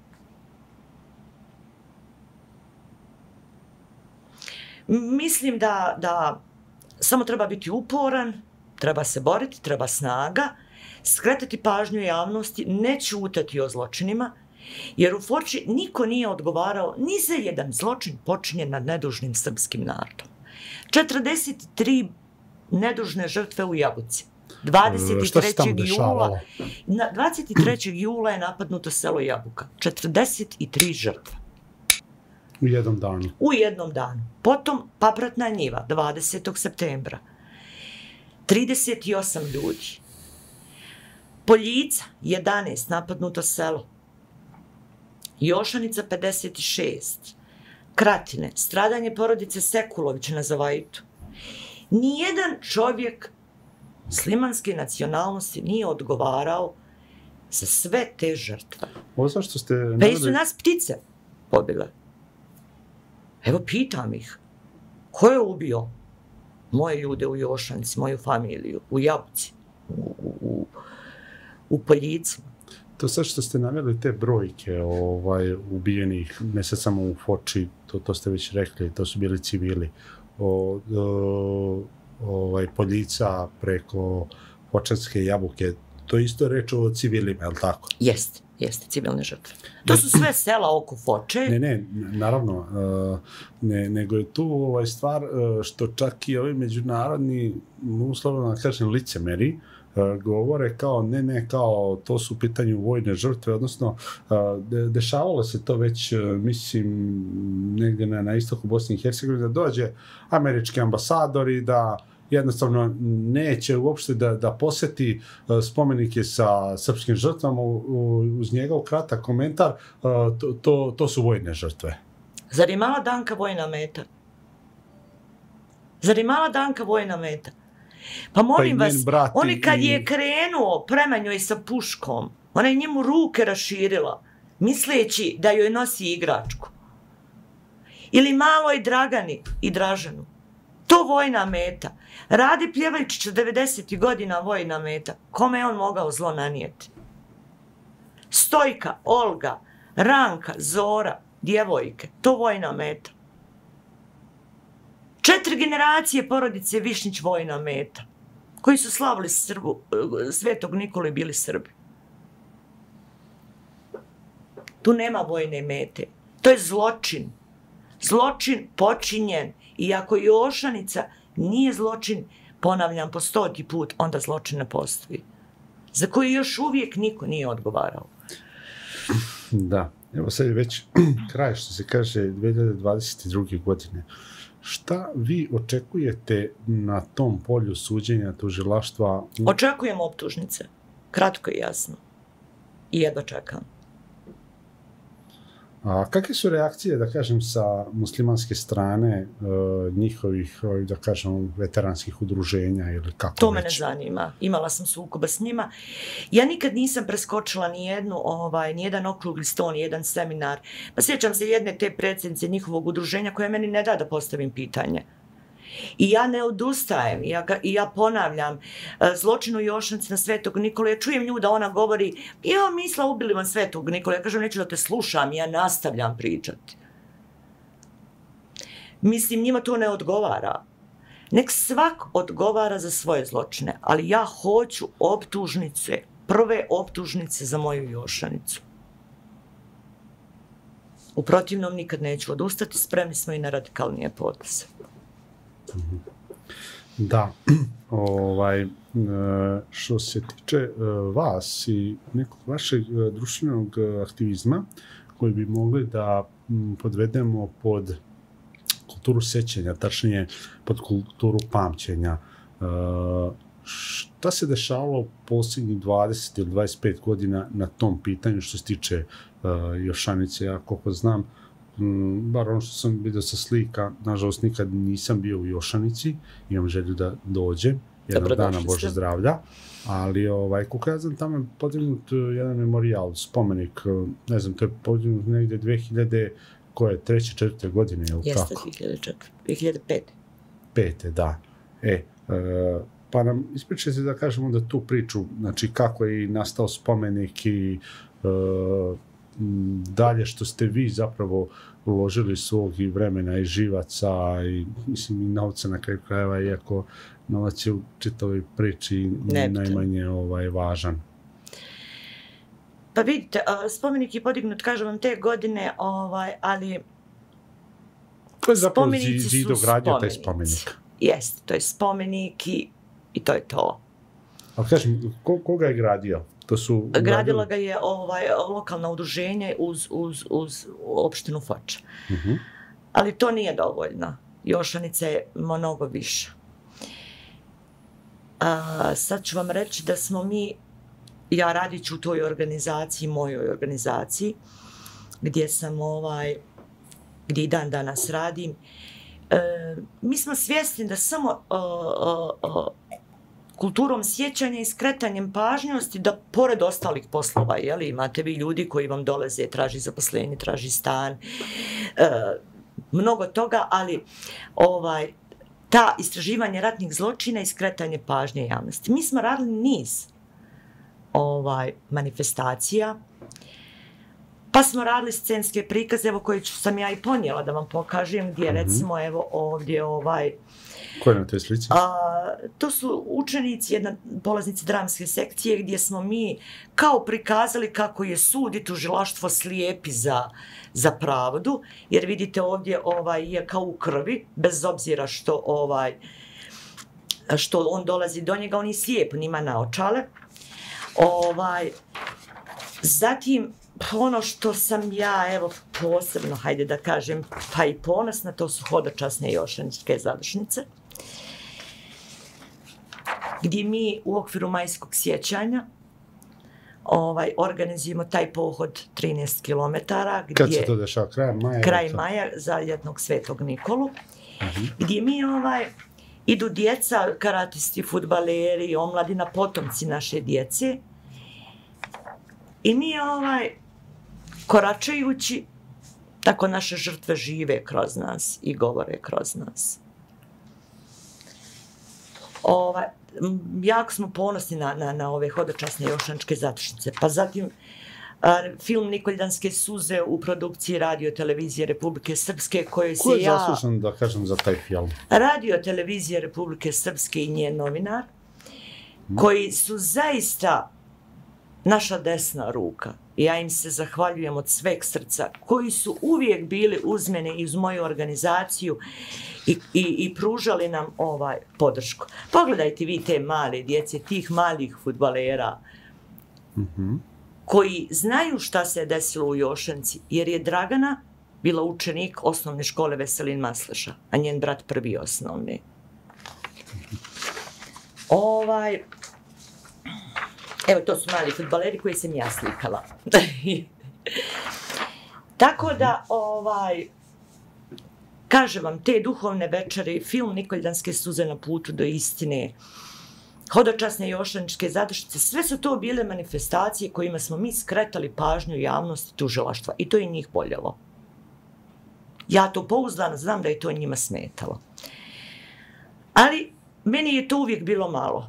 Mislim da samo treba biti uporan, treba se boriti, treba snaga, skretati pažnju javnosti, ne ćutati o zločinima, jer u Foči niko nije odgovarao ni za jedan zločin počinjen nad nedužnim srpskim narodom. 43 nedužne žrtve u Jabuci. 23. jula je napadnuto selo Jabuka. 43 žrtve. U jednom danu. U jednom danu. Potom Papratna njiva, 20. septembra. 38 ljudi. Poljica, 11, napadnuto selo. Jošanica, 56. Kratine, stradanje porodice Sekulović na Zavajitu. Nijedan čovjek slimanske nacionalnosti nije odgovarao za sve te žrtve. Ovo zašto ste... Pa i su nas ptice pobile. Evo, pitam ih, ko je ubio moje ljude u Jošanici, moju familiju, u Jabuci, u Poljicima? To sad što ste naveli te brojke ubijenih, ne sad samo u Foči, to ste već rekli, to su bili civili, Poljica preko Fočanske Jabuke, to isto reč o civilima, je li tako? Jeste, civilne žrtve. To su sve sela oko Foče. Ne, naravno, nego je tu stvar što čak i ovi međunarodni, uslovno da kažem, licemeri, govore kao kao to su u pitanju vojne žrtve, odnosno dešavalo se to već, mislim, negdje na istoku Bosne i Hercegovine, da dođe američki ambasadori, da jednostavno neće uopšte da poseti spomenike sa srpskim žrtvama, uz njegov kratak komentar, to su vojne žrtve. Zar je mala Danka vojna meta? Pa molim vas, on kad je krenuo prema njoj sa puškom, ona je njemu ruke raširila, misleći da joj nosi igračku. Ili maloj Dragani i Dražanu. To vojna meta. Rade Pljevajčić 90. godina vojna meta. Kome je on mogao zlo nanijeti? Stojka, Olga, Ranka, Zora, djevojke. To vojna meta. 4 generacije porodice Višnjić vojna meta. Koji su slavili Svetog Nikolu i bili Srbi. Tu nema vojne mete. To je zločin. Zločin počinjen. I ako Jošanica nije zločin, ponavljam po 100. put, onda zločin ne postoji. Za koji još uvijek niko nije odgovarao. Da. Evo sad je već kraj, što se kaže, 2022. godine. Šta vi očekujete na tom polju suđenja tužilaštva? Očekujem optužnice. Kratko i jasno. I jedva čekam. A kakve su reakcije, da kažem, sa muslimanske strane njihovih, da kažem, veteranskih udruženja ili kako To već? me ne zanima. Imala sam sukoba s njima. Ja nikad nisam preskočila nijedan okrugli sto, nijedan seminar. Pa sjećam se jedne te predsjednice njihovog udruženja koja meni ne da postavim pitanje. I ja ne odustajem, i ja ponavljam zločin u Jošanici na Svetog Nikolu. Ja čujem nju da ona govori, ja misla ubili vam Svetog Nikola. Ja kažem, neću da te slušam, ja nastavljam pričati. Mislim, njima to ne odgovara. Nek svak odgovara za svoje zločine, ali ja hoću optužnice, prve optužnice za moju Jošanicu. U protivnom nikad neću odustati, spremni smo i na radikalnije poteze. Da, što se tiče vas i nekog vašeg društvenog aktivizma koji bi mogli da podvedemo pod kulturu sećanja, tačnije pod kulturu pamćenja, šta se dešavalo posljednjih 20 ili 25 godina na tom pitanju što se tiče Jošanice? Ja koliko znam, bar ono što sam vidio sa slika, nažalost nikad nisam bio u Jošanici, imam želju da dođem jednog dana, Bože zdravlja, ali koliko ja znam, tamo je podignut jedan memorijal, spomenik, ne znam, to je podignut negdje 2000, koje je 3. 4. godine, je li tako? Jeste, 2005. 5. da. Pa nam ispričajte da kažemo da tu priču, znači kako je i nastao spomenik i dalje što ste vi zapravo uložili svog i vremena i živaca i mislim i novca na kraju krajeva, iako novac je u čitavoj priči najmanje važan. Pa vidite, spomenik je podignut, kažem vam, te godine, ali ko je zapravo zidogradio taj spomenik? Jeste, to je spomenik i to je to. Ali kažem, koga je gradio? Gradila ga je lokalno udruženje uz opštinu Foča. Ali to nije dovoljno. Jošanica je mnogo više. Sad ću vam reći da smo mi, ja radit ću u toj organizaciji, mojoj organizaciji, gdje sam gdje i dan danas radim. Mi smo svjesni da samo kulturom sjećanja i skretanjem pažnjosti, da pored ostalih poslova, imate vi ljudi koji vam dolaze, traži zaposlenje, traži stan, mnogo toga, ali ta istraživanje ratnih zločina i skretanje pažnje javnosti. Mi smo radili niz manifestacija, pa smo radili scenske prikaze, evo koje sam ja i ponijela da vam pokažem, gdje recimo evo ovdje Ko je na toj slici? To su učenici, polaznici dramske sekcije, gdje smo mi kao prikazali kako je sud i tužilaštvo slijepi za pravdu, jer vidite ovdje je kao u krvi, bez obzira što on dolazi do njega, on je slijep, on ima naočale. Zatim, ono što sam ja, evo, posebno, hajde da kažem, pa i ponosna, to su hodočasne jošaničke završnice, gdje mi u okviru majskog sjećanja organizujemo taj pohod 13 km. Kad se to dešava? Kraj maja? Kraj maja za jednog Svetog Nikolu. Gdje mi idu djeca, karatisti, fudbaleri, omladina, potomci naše djece. I mi koračajući, tako naše žrtve žive kroz nas i govore kroz nas. Jako smo ponosni na ove hodočasne jošaničke završnice. Pa zatim film Nikoljanske suze u produkciji Radio televizije Republike Srpske, koje se Ko je zaslužan, da kažem, za taj film? Radio televizije Republike Srpske i njen novinar, koji su zaista naša desna ruka. Ja im se zahvaljujem od sveg srca, koji su uvijek bili uz mene i uz moju organizaciju i pružali nam podršku. Pogledajte vi te male djece, tih malih fudbalera. koji znaju šta se je desilo u Jošanici, jer je Dragana bila učenik osnovne škole Veselin Masleša, a njen brat prvi osnovni. Evo, to su mali fudbaleri koji sam ja slikala. Tako da, kažem vam, te duhovne večere, film Nikoljanske suze na putu do istine, hodočasne jošaničke zadršnice, sve su to bile manifestacije kojima smo mi skretali pažnju javnosti tužilaštva i to je njih boljelo. Ja to pouzdano znam da je to njima smetalo. Ali meni je to uvijek bilo malo.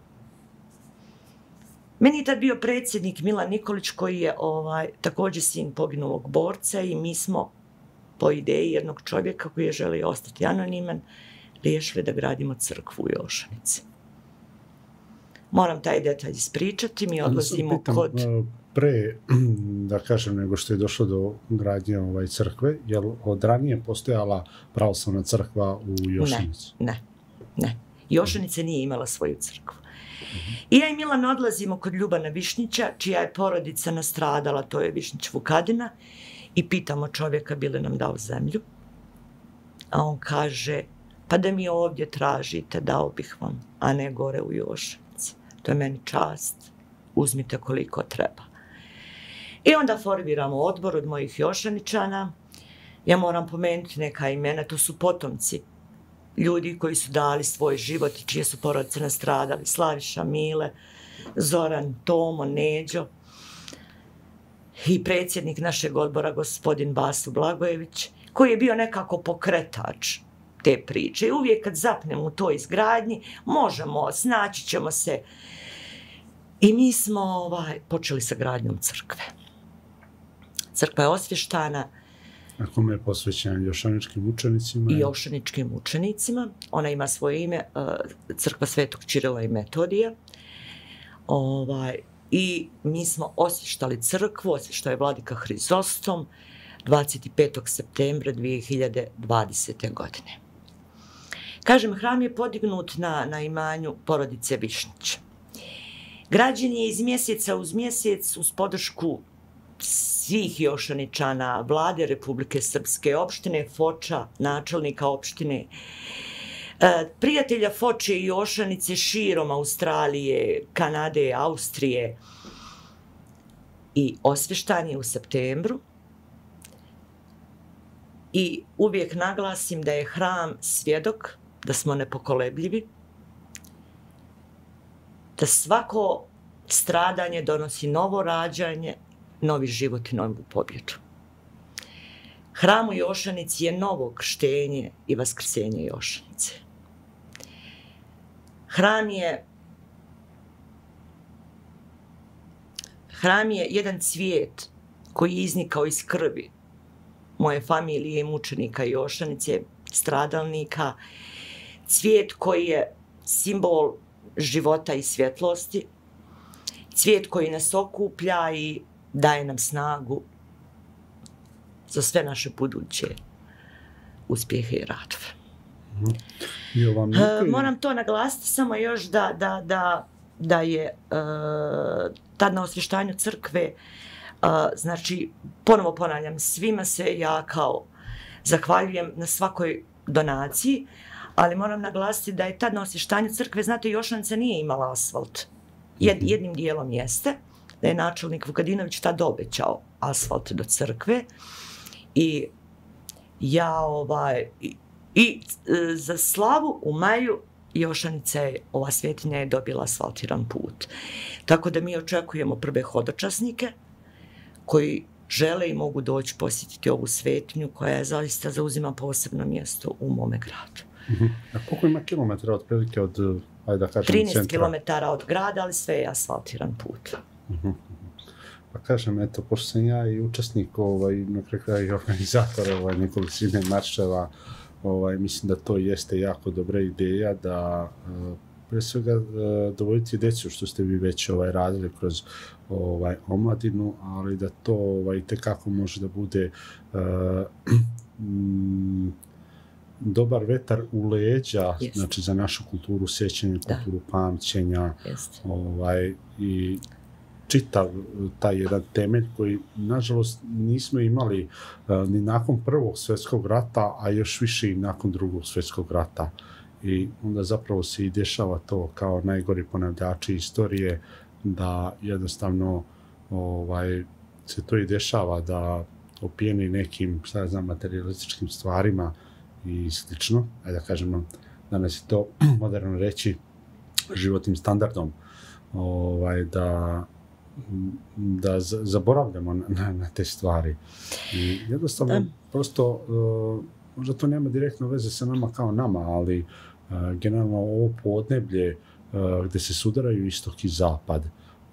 Meni je tad bio predsjednik Milan Nikolić koji je također sin poginulog borca i mi smo po ideji jednog čovjeka koji je želio ostati anoniman riješili da gradimo crkvu u Jošanici. Moram taj detalj ispričati, mi odlazimo kod... Pre, da kažem, nego što je došlo do gradnje crkve, je li od ranije postojala pravoslavna crkva u Jošanici? Ne. Jošanica nije imala svoju crkvu. I ja i Milan odlazimo kod Ljubana Višnjića, čija je porodica nastradala, to je Višnjić Vukadina, i pitamo čovjeka bi li nam dao zemlju. A on kaže, pa da mi ovdje tražite, dao bih vam, a ne gore u Jošanici. To je meni čast, uzmite koliko treba. I onda formiramo odbor od mojih Jošaničana. Ja moram pomenuti neka imena, to su potomci ljudi koji su dali svoj život i čije su porodice nastradali. Slaviša, Mile, Zoran, Tomo, Neđo i predsjednik našeg odbora, gospodin Basu Blagojević, koji je bio nekako pokretač te priče. I uvijek kad zapnemo u toj izgradnji, možemo, snaći ćemo se. I mi smo počeli sa gradnjom crkve. Crkva je osvještana. A kome je posvećena? Jošaničkim učenicima? I Jošaničkim učenicima. Ona ima svoje ime, Crkva Svetog Čirila i Metodija. I mi smo osvještali crkvu, osvještao je vladika Hrizostom 25. septembra 2020. godine. Kažem, hram je podignut na imanju porodice Višnjić. Građen je iz mjeseca uz mjesec uz podršku svih Jošaničana, vlade Republike Srpske, opštine Foča, načelnika opštine, prijatelja Foče i Jošanice širom Australije, Kanade, Austrije. I osvještan je u septembru. I uvijek naglasim da je hram svjedok, da smo nepokolebljivi, da svako stradanje donosi novo rađanje, novi život i novu pobjedu. Hram u Jošanici je novo krštenje i vaskrsenje Jošanice. Hram je jedan cvijet koji je iznikao iz krvi moje familije i mučenika Jošanice, stradalnika. Cvijet koji je simbol života i svjetlosti. Cvijet koji nas okuplja i daje nam snagu za sve naše buduće uspjehe i radove. Moram to naglasiti samo još da je tad na osvještanju crkve, znači, ponovo ponavljam, svima se ja kao zahvaljujem na svakoj donaciji, ali moram naglasiti da je tad na osvještanju crkve, znate, Jošanica nije imala asfalt. Jednim dijelom jeste, da je načelnik Vukadinović tad obećao asfalt do crkve i ja za slavu u maju Jošanica je, ova svetinja je dobila asfaltiran put. Tako da mi očekujemo prve hodočasnike koji žele i mogu doći posjetiti ovu svetinju koja je zaista zauzima posebno mjesto u mome gradu. A koliko ima kilometara otprilike od, ajde da kažem, 13 centra? kilometara od grada, ali sve je asfaltiran put. Pa kažem, eto, pošto sam ja i učesnik, na kraju i organizator nekolicine marševa, mislim da to jeste jako dobra ideja da pre svega dovoditi djecu, što ste vi već radili kroz omladinu, ali da to itekako može da bude dobar vetar u leđa, znači za našu kulturu sjećanja, kulturu pamćenja, i čitav taj jedan temelj koji, nažalost, nismo imali ni nakon Prvog svjetskog rata, a još više i nakon Drugog svjetskog rata. I onda zapravo se i dešava to kao najgori ponavljači istorije, da jednostavno se to i dešava, da opijeni nekim, šta ja znam, materialističkim stvarima i slično, ajde da kažemo, danas je to moderno reći životnim standardom, da zaboravljamo na te stvari. I jednostavno, prosto, možda to nema direktno veze sa nama kao nama, ali generalno ovo podneblje gde se sudaraju istok i zapad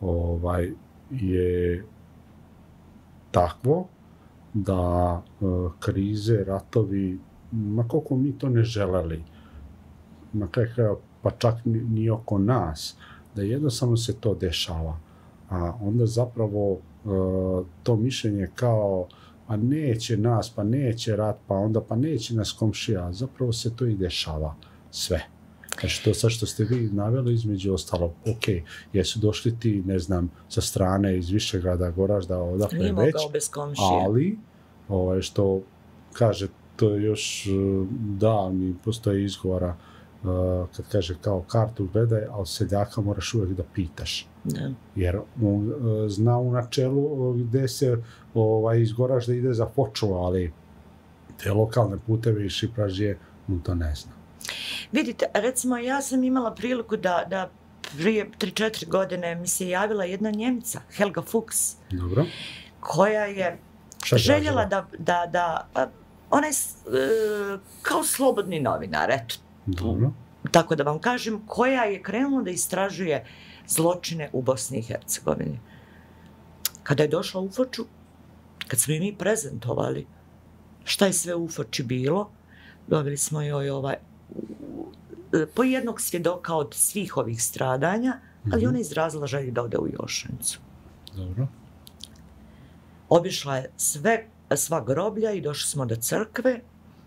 je takvo da krize, ratovi, ma koliko mi to ne želeli, na kraju krajeva pa čak ni oko nas, da jednostavno se to dešava. A onda zapravo to mišljenje kao pa neće nas, pa neće rat, pa onda pa neće nas komšija, zapravo se to i dešava sve. Znači to sad što ste vi naveli između ostalo, ok, jesu došli ti, ne znam, sa strane iz Višegrada, Goražda, odakle već, ali što kaže, to je još davni, postoje izgovora, kad kaže kao kartu gledaj, ali seljaka moraš uvijek da pitaš. Ne. Jer on zna u načelu gde se iz Goražda ide za Foču, ali te lokalne puteve i šipražije, on to ne zna. Vidite, recimo ja sam imala priliku da prije 3-4 godine mi se javila jedna Njemica, Helga Fuchs. Dobro. Koja je željela da ona je kao slobodni novinar, eto. Dobro. Tako da vam kažem, koja je krenula da istražuje zločine u Bosni i Hercegovini. Kada je došla u Foču, kad smo i mi prezentovali šta je sve u Foči bilo, dobili smo joj po jednog svjedoka od svih ovih stradanja, ali ona je izrazila želju da ode u Jošanicu. Dobro. Obišla je sva groblja i došli smo do crkve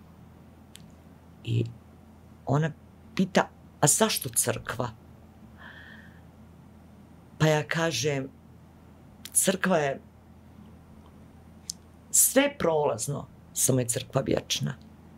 i ona pita, a zašto crkva? Pa ja kažem, crkva je sve prolazno, samo je crkva vječna.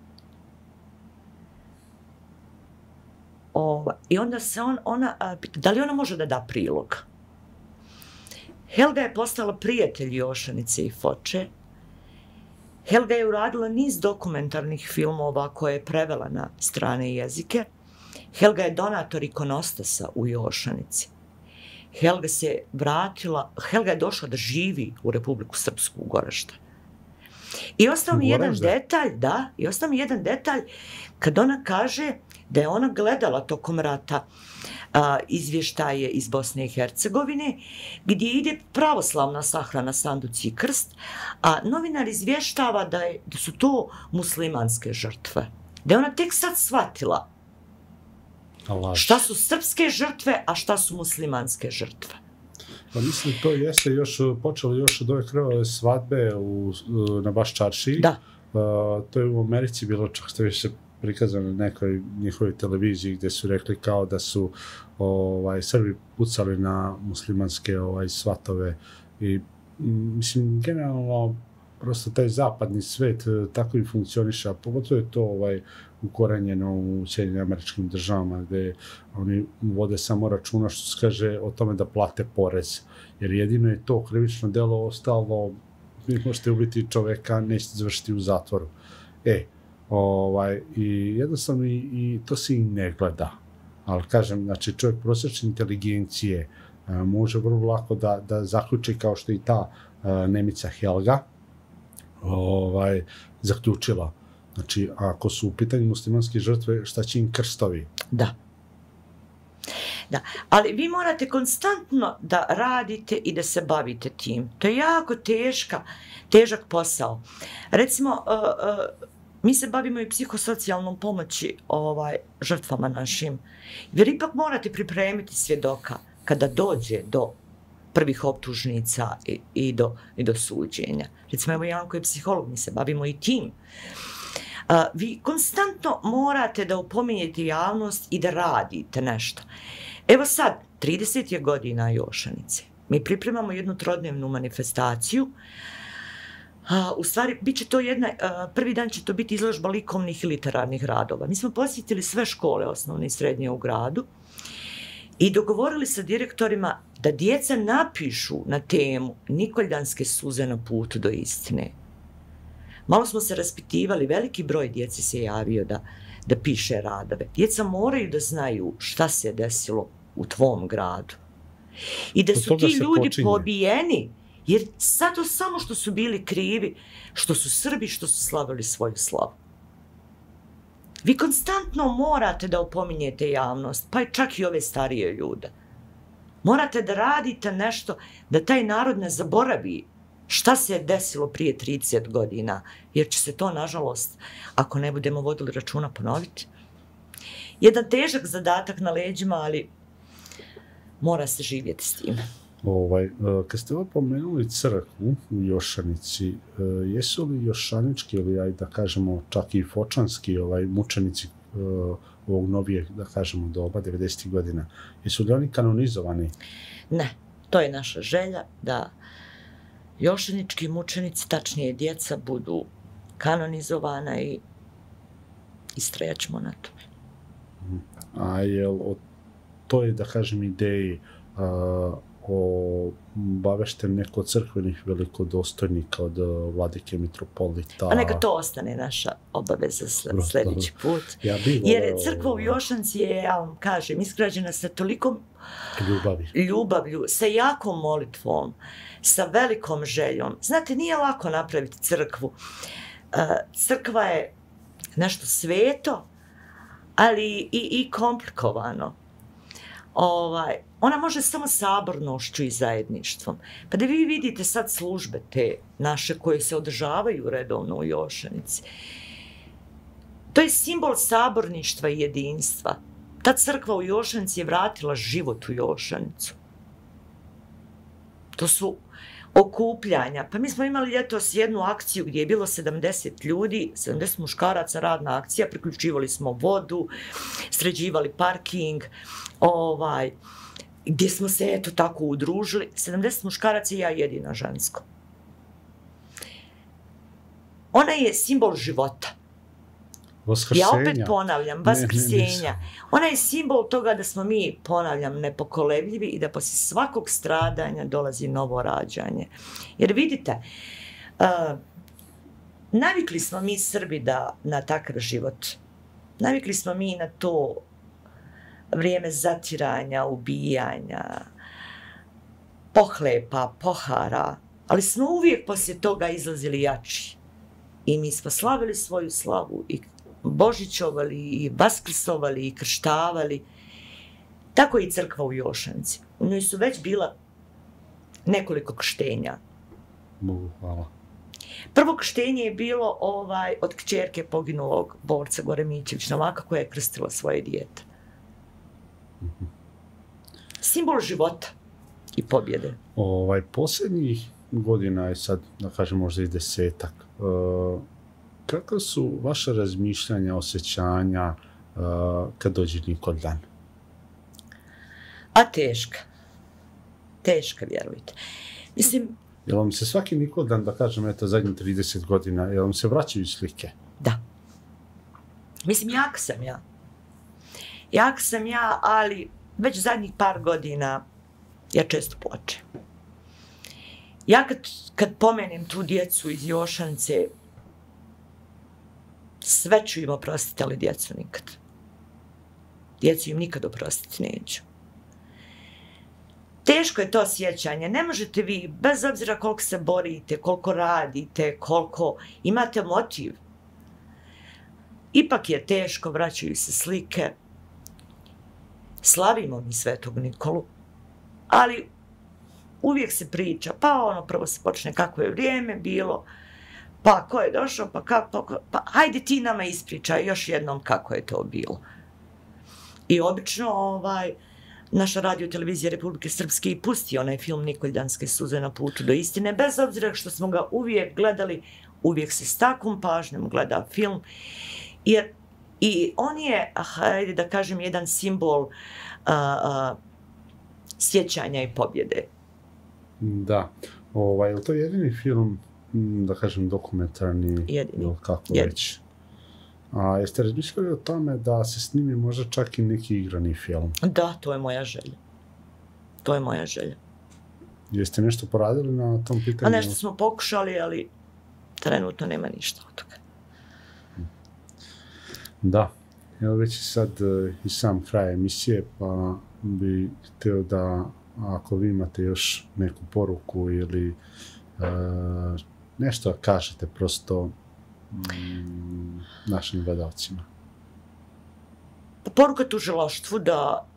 I onda se ona pita, da li ona može da da prilog? Helga je postala prijatelj Jošanice i Foče. Helga je uradila niz dokumentarnih filmova koje je prevela na strane jezike. Helga je donator ikonostasa u Jošanici. Helga se vratila, Helga je došla da živi u Republiku Srpsku u Goražde. I ostao mi jedan detalj, kad ona kaže da je ona gledala tokom rata izvještaje iz Bosne i Hercegovine, gdje ide pravoslavna sahrana, sanduci i krst, a novinar izvještava da su to muslimanske žrtve. Da je ona tek sad shvatila šta su srpske žrtve, a šta su muslimanske žrtve. Pa mislim, to jeste počelo još od ove krvave svadbe na Baš čaršiji. Da. To je u Americi bilo, čak ste više prikazano na nekoj njihovoj televiziji gdje su rekli kao da su Srbi pucali na muslimanske svatove i mislim, generalno prosto taj zapadni svet tako i funkcioniše, a pogotovo je to ukorenjeno u Sjedinjenim Američkim Državama gdje oni vode samo računa što se kaže o tome da plate porez, jer jedino je to krivično delo ostalo, vi možete ubiti čoveka, nećete završiti u zatvoru. I jednostavno i to se i ne gleda. Ali kažem, znači čovjek prosječne inteligencije može vrlo lako da zaključi kao što i ta Nemica Helga zaključila. Znači, ako su u pitanju muslimanske žrtve, šta će im krstovi? Da. Ali vi morate konstantno da radite i da se bavite tim. To je jako težak posao. Recimo, mi se bavimo i psihosocijalnom pomoći žrtvama našim. Jer ipak morate pripremiti svjedoka kada dođe do prvih optužnica i do suđenja. Recimo, evo Janko je psiholog, mi se bavimo i tim. Vi konstantno morate da opominjete javnost i da radite nešto. Evo sad, 30 je godina Jošanice. Mi pripremamo jednu trodnevnu manifestaciju. U stvari, bit će to prvi dan će to biti izložba likovnih i literarnih radova. Mi smo posjetili sve škole osnovne i srednje u gradu i dogovorili sa direktorima da djeca napišu na temu Nikoljanske suze na putu do istine. Malo smo se raspitivali, veliki broj djeci se javio da piše radove. Djeca moraju da znaju šta se desilo u tvom gradu. I da su ti ljudi pobijeni, jer zato samo što su bili krivi, što su Srbi, što su slavili svoju slavu. Vi konstantno morate da opominjete javnost, pa čak i ove starije ljude. Morate da radite nešto da taj narod ne zaboravi šta se je desilo prije 30 godina, jer će se to, nažalost, ako ne budemo vodili računa, ponoviti. Jedan težak zadatak na leđima, ali mora se živjeti s tim. Kad ste pomenuli crkvu u Jošanici, jesu li jošanički ili, ajde da kažemo, čak i fočanski mučenici ovog novijeg, da kažemo, doba, 90. godina, jesu li oni kanonizovani? Ne, to je naša želja da jošanički mučenici, tačnije djeca, budu kanonizovana i istrajat ćemo na tome. A jel to je, da kažem, ideji obavešten neko od crkvenih velikodostojnika, od vladike mitropolita? A neka to ostane naša obaveza sljedeći put. Jer crkva u Jošanci je, ja vam kažem, izgrađena sa tolikom ljubavlju, sa jakom molitvom, sa velikom željom. Znate, nije lako napraviti crkvu. Crkva je nešto sveto, ali i komplikovano. Ona može samo sabornošću i zajedništvom. Pa da vi vidite sad službe te naše koje se održavaju redovno u Jošanici. To je simbol saborništva i jedinstva. Ta crkva u Jošanici je vratila život u Jošanicu. To su okupljanja. Pa mi smo imali ljetos jednu akciju gdje je bilo 70 ljudi, 70 muškaraca, radna akcija, priključivali smo vodu, sređivali parking, gdje smo se eto tako udružili. 70 muškaraca i ja jedina žensko. Ona je simbol života. Vaskrsenja. Ja opet ponavljam, vaskrsenja. Ona je simbol toga da smo mi, ponavljam, nepokolebljivi i da poslije svakog stradanja dolazi novo rađanje. Jer vidite, navikli smo mi Srbi na takav život. Navikli smo mi na to vrijeme zatiranja, ubijanja, pohlepa, pohara, ali smo uvijek poslije toga izlazili jači. I mi smo slavili svoju slavu i božićovali, i vaskrsovali, i krštavali. Tako i crkva u Jošanci. U njoj su već bila nekoliko krštenja. Bogu hvala. Prvo krštenje je bilo od kćerke poginulog borca Gore Mićević Novaka koja je krstila svoje dijete. Simbol života i pobjede. Posljednjih godina je sad, da kažem, možda i 10-ak. Kako su vaše razmišljanja, osjećanja kad dođe Nikoldan? A teška. Teška, vjerujte. Mislim... Jel vam se svaki Nikoldan, da kažem, eto, zadnjih 30 godina, jel vam se vraćaju slike? Da. Mislim, jak sam ja. Jak sam ja, ali već zadnjih par godina ja često plačem. Ja kad pomenem tu djecu iz Jošanice, sve ću im oprostiti, ali djecu nikad. Djecu im nikad oprostiti neću. Teško je to sjećanje. Ne možete vi, bez obzira koliko se borite, koliko radite, koliko imate motiv. Ipak je teško, vraćaju se slike. Slavimo mi Svetog Nikolu, ali uvijek se priča, pa prvo se počne kako je vrijeme bilo, pa ko je došao, pa kako, pa hajde ti nama ispričaj još jednom kako je to bilo. I obično naša radio-televizija Republike Srpske i pusti onaj film Nikoljanske suze na putu do istine, bez obzira što smo ga uvijek gledali, uvijek se s takvom pažnjom gleda film, jer i on je, hajde da kažem, jedan simbol sjećanja i pobjede. Da. Je to jedini film, da kažem, dokumentarni, Jedini. kako već? A jeste razmišljali o tome da se snimi možda čak i neki igrani film? Da, to je moja želja. To je moja želja. Jeste nešto poradili na tom pitanju? A nešto smo pokušali, ali trenutno nema ništa od toga. Da. Evo već je sad i sam kraj emisije, pa bi htio da ako vi imate još neku poruku ili nešto kažete prosto našim gledalcima. Poruka tužilaštvu da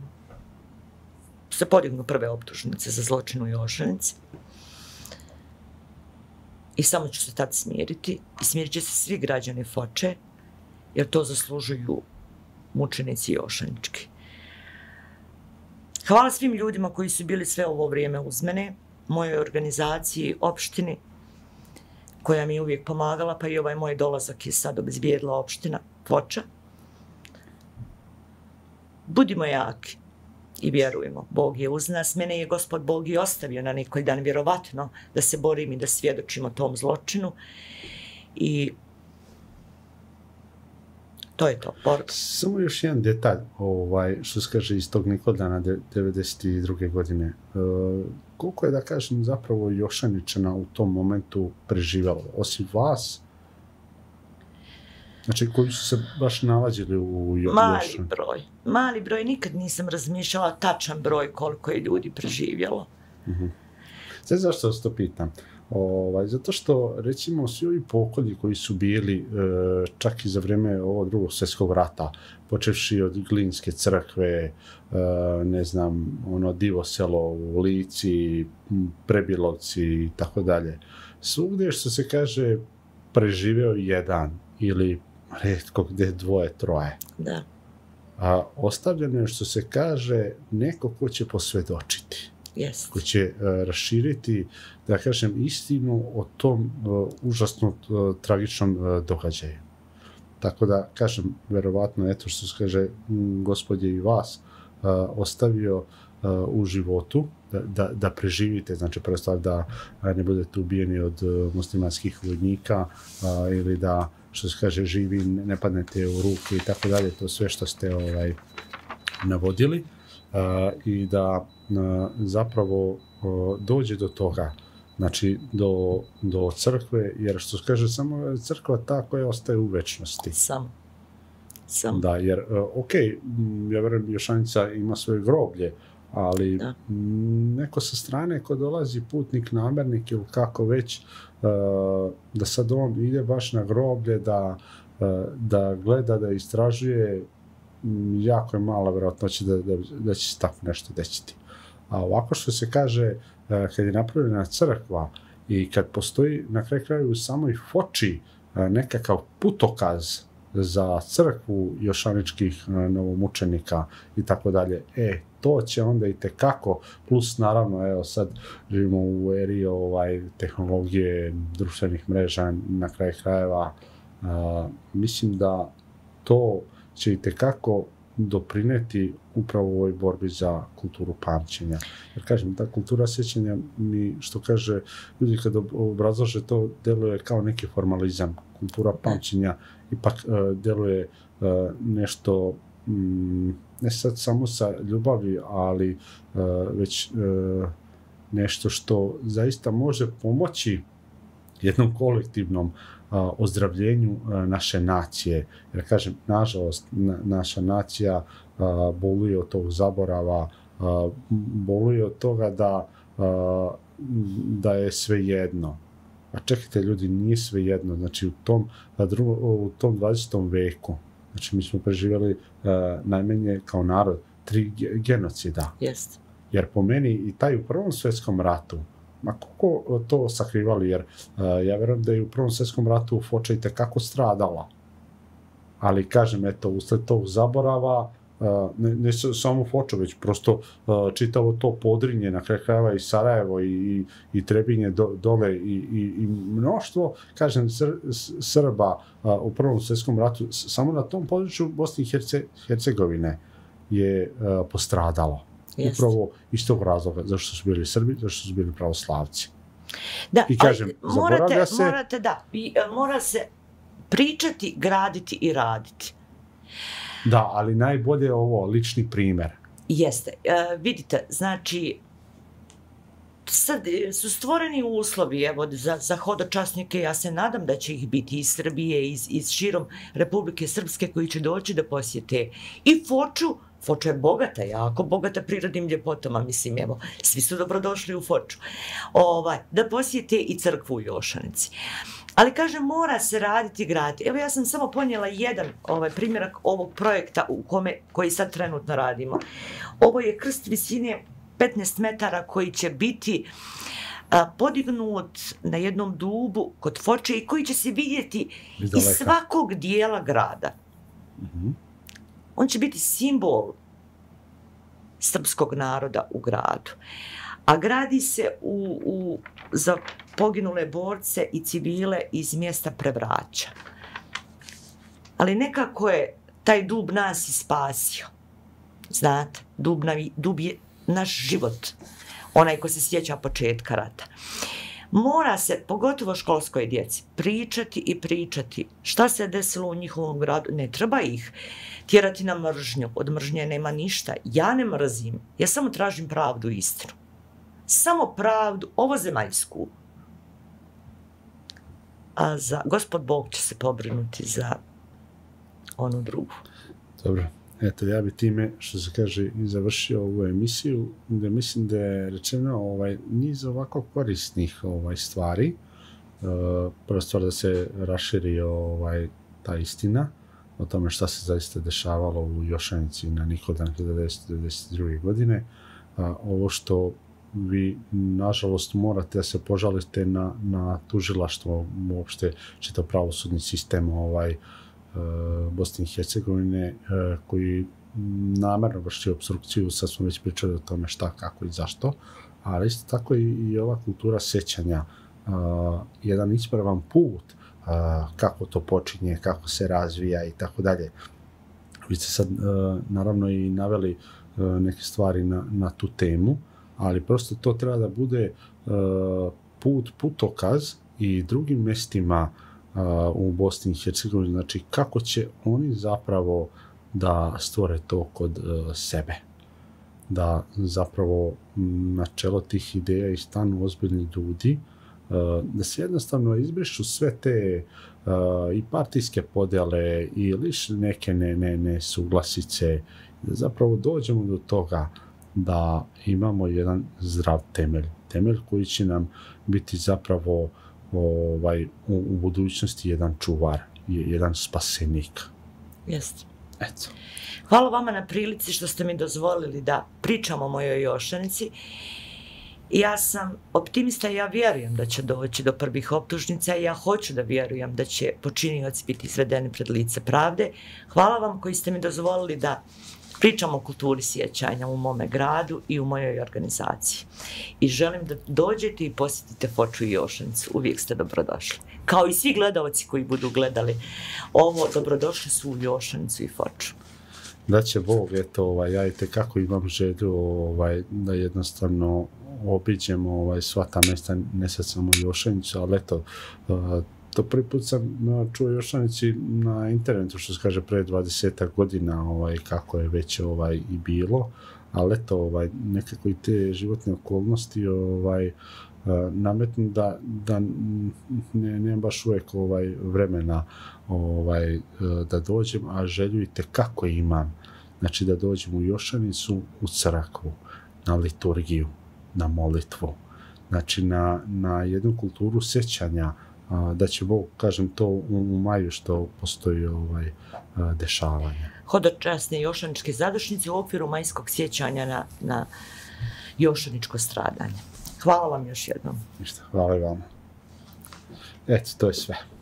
se podignu prve optužnice za zločin u Jošanici. I samo ću se tad smiriti. I smirit će se svi građani Foče, jer to zaslužuju mučenici jošanički. Hvala svim ljudima koji su bili sve ovo vrijeme uz mene, mojoj organizaciji, opštini, koja mi je uvijek pomagala, pa i ovaj moj dolazak je sad obezbijedila opština Foča. Budimo jaki i vjerujemo. Bog je uz nas. Mene je Gospod Bog i ostavio na neki dan, vjerovatno, da se borim i da svjedočim o tom zločinu. I to je to. Samo još jedan detalj, što se kaže iz tog Nikodana 92. godine. Koliko je, da kažem, zapravo Jošaničana u tom momentu preživjelo? Osim vas, znači koji su se baš nalazili u Jošani? Mali broj. Nikad nisam razmišljala tačan broj koliko je ljudi preživjelo. Sad zašto vas to pitam? Zato što, recimo, svi ovi pokolji koji su bili čak i za vrijeme ovog drugog svjetskog rata, počevši od Glinske crkve, ne znam, Divoselo u Lici, Prebilovci i tako dalje. Svugdje što se kaže preživeo jedan ili retko gdje dvoje, troje. Da. A ostavljeno je što se kaže neko ko će posvjedočiti. Yes. Koji će raširiti, da kažem, istinu o tom užasno tragičnom događaju. Tako da, kažem, verovatno, eto što se kaže, Gospod je i vas ostavio u životu, da preživite, znači predstav da ne budete ubijeni od muslimanskih vojnika ili da, što se kaže, živi, ne padnete u ruke i tako dalje, to sve što ste navodili. I da zapravo dođe do toga, znači do crkve, jer što se kaže, samo je crkva ta koja ostaje u večnosti. Samo. Da, jer, ja vjerujem, Jošanica ima svoje groblje, ali neko sa strane ko dolazi putnik, namjernik ili kako već, da sad on ide baš na groblje, da gleda, da istražuje, jako je mala vjerojatnoća da će se tako nešto desiti. A ovako što se kaže, kad je napravljena crkva i kad postoji na kraju u samoj Foči nekakav putokaz za crkvu jošaničkih novomučenika i tako dalje, to će onda i tekako, plus naravno, evo sad živimo u eri tehnologije, društvenih mreža, na kraju krajeva, mislim da to će i tekako doprineti upravo u ovoj borbi za kulturu pamćenja. Jer kažem, ta kultura sjećanja mi, što kaže, ljudi kad obrazlože to, deluje kao neki formalizam. Kultura pamćenja ipak deluje nešto, ne sad samo sa ljubavi, ali već nešto što zaista može pomoći jednom kolektivnom ozdravljenju naše nacije. Jer kažem, nažalost, naša nacija boluje od tog zaborava, boluje od toga da je sve jedno. A čekajte, ljudi, nije sve jedno. Znači, u tom 20. veku, znači, mi smo preživjeli najmanje kao narod 3 genocida. Jest. Jer po meni i taj u Prvom svjetskom ratu, ma koliko to sakrivali, jer ja vjerujem da je u Prvom svjetskom ratu Foča itekako stradala. Ali kažem, eto, usled tog zaborava, ne samo Foča, već prosto čitavo to Podrinje, na kraju krajeva i Sarajevo i Trebinje dole i mnoštvo, kažem, Srba u Prvom svjetskom ratu, samo na tom području Bosne i Hercegovine je postradalo. Upravo iz tog razloga, zašto su bili Srbi, zašto su bili pravoslavci. Da, I kažem, zaboravlja se... Mora se pričati, graditi i raditi. Da, ali najbolje je ovo lični primer. Jeste. Vidite, znači, sad su stvoreni uslovi, evo, za hodočasnike, ja se nadam da će ih biti iz Srbije, iz širom Republike Srpske koji će doći da posjete i Foču. Foča je bogata, jako bogata prirodnim ljepotama, mislim, evo, svi su dobrodošli u Foču. Da posjete i crkvu u Jošanici. Ali, kažem, mora se raditi i graditi. Evo, ja sam samo ponijela jedan primjerak ovog projekta koji sad trenutno radimo. Ovo je krst visine 15 metara koji će biti podignut na jednom dubu kod Foče i koji će se vidjeti iz svakog dijela grada. On će biti simbol srpskog naroda u gradu. A gradi se za poginule borce i civile iz mjesta Prevraća. Ali nekako je taj dub nas i spasio. Znate, dub je naš život. Onaj ko se sjeća početka rata. Mora se, pogotovo školskoj djeci, pričati i pričati šta se desilo u njihovom gradu. Ne treba ih tjerati na mržnju. Od mržnje nema ništa. Ja ne mrzim. Ja samo tražim pravdu i istinu. Samo pravdu, ovozemaljsku. A Gospod Bog će se pobrinuti za onu drugu. Dobro. Eto, ja bi time, što se kaže, i završio ovu emisiju, da mislim da je rečeno niz ovako korisnih stvari. Prva stvar da se raširi ta istina o tome šta se zaista dešavalo u Jošanici na Nikoldan 1992. godine. Ovo što vi, nažalost, morate da se požalite na tužilaštvo, uopšte čitav pravosudni sistem Bosne i Hercegovine, koji namerno vrši opstrukciju, sad smo već pričali o tome šta, kako i zašto, ali isto tako i ova kultura sećanja, jedan ispravan put, kako to počinje, kako se razvija i tako dalje. Vi ste sad naravno i naveli neke stvari na tu temu, ali prosto to treba da bude putokaz i drugim mestima u Bosni i Hercegovini, znači kako će oni zapravo da stvore to kod sebe. Da zapravo na čelo tih ideja i stanu ozbiljni ljudi, da se jednostavno izbrišu sve te i partijske podjele i neke nesuglasice, da zapravo dođemo do toga da imamo jedan zdrav temelj koji će nam biti zapravo u budućnosti jedan čuvar, jedan spasenik. Jeste. Eto. Hvala vama na prilici što ste mi dozvolili da pričam o mojoj Jošanici. Ja sam optimista i ja vjerujem da će doći do prvih optužnica i ja hoću da vjerujem da će počinioci biti izvedeni pred lice pravde. Hvala vam koji ste mi dozvolili da pričam o kulturi sjećanja u mome gradu i u mojoj organizaciji. I želim da dođete i posjetite Foču i Jošanicu. Uvijek ste dobrodošli. Kao i svi gledalci koji budu gledali ovo, dobrodošli su u Jošanicu i Foču. Da će Bog, eto, ja i tekako imam želju da jednostavno obiđemo sva ta mesta, ne sad samo Jošanicu, ali eto, to prvi put sam čuo Jošanici na internetu, što se kaže, pre 20 godina, kako je već i bilo, ali eto, nekako i te životne okolnosti nametnu da nemam baš uvijek vremena da dođem, a želju i tekako imam. Znači da dođem u Jošanicu, u crkvu, na liturgiju, na molitvu, znači na jednu kulturu sećanja, da će Bog, kažem to u maju što postoji dešavanje. Hodočasne jošaničke zadušnice u okviru majskog sjećanja na jošaničko stradanje. Hvala vam još jednom. Hvala i vama. Eto, to je sve.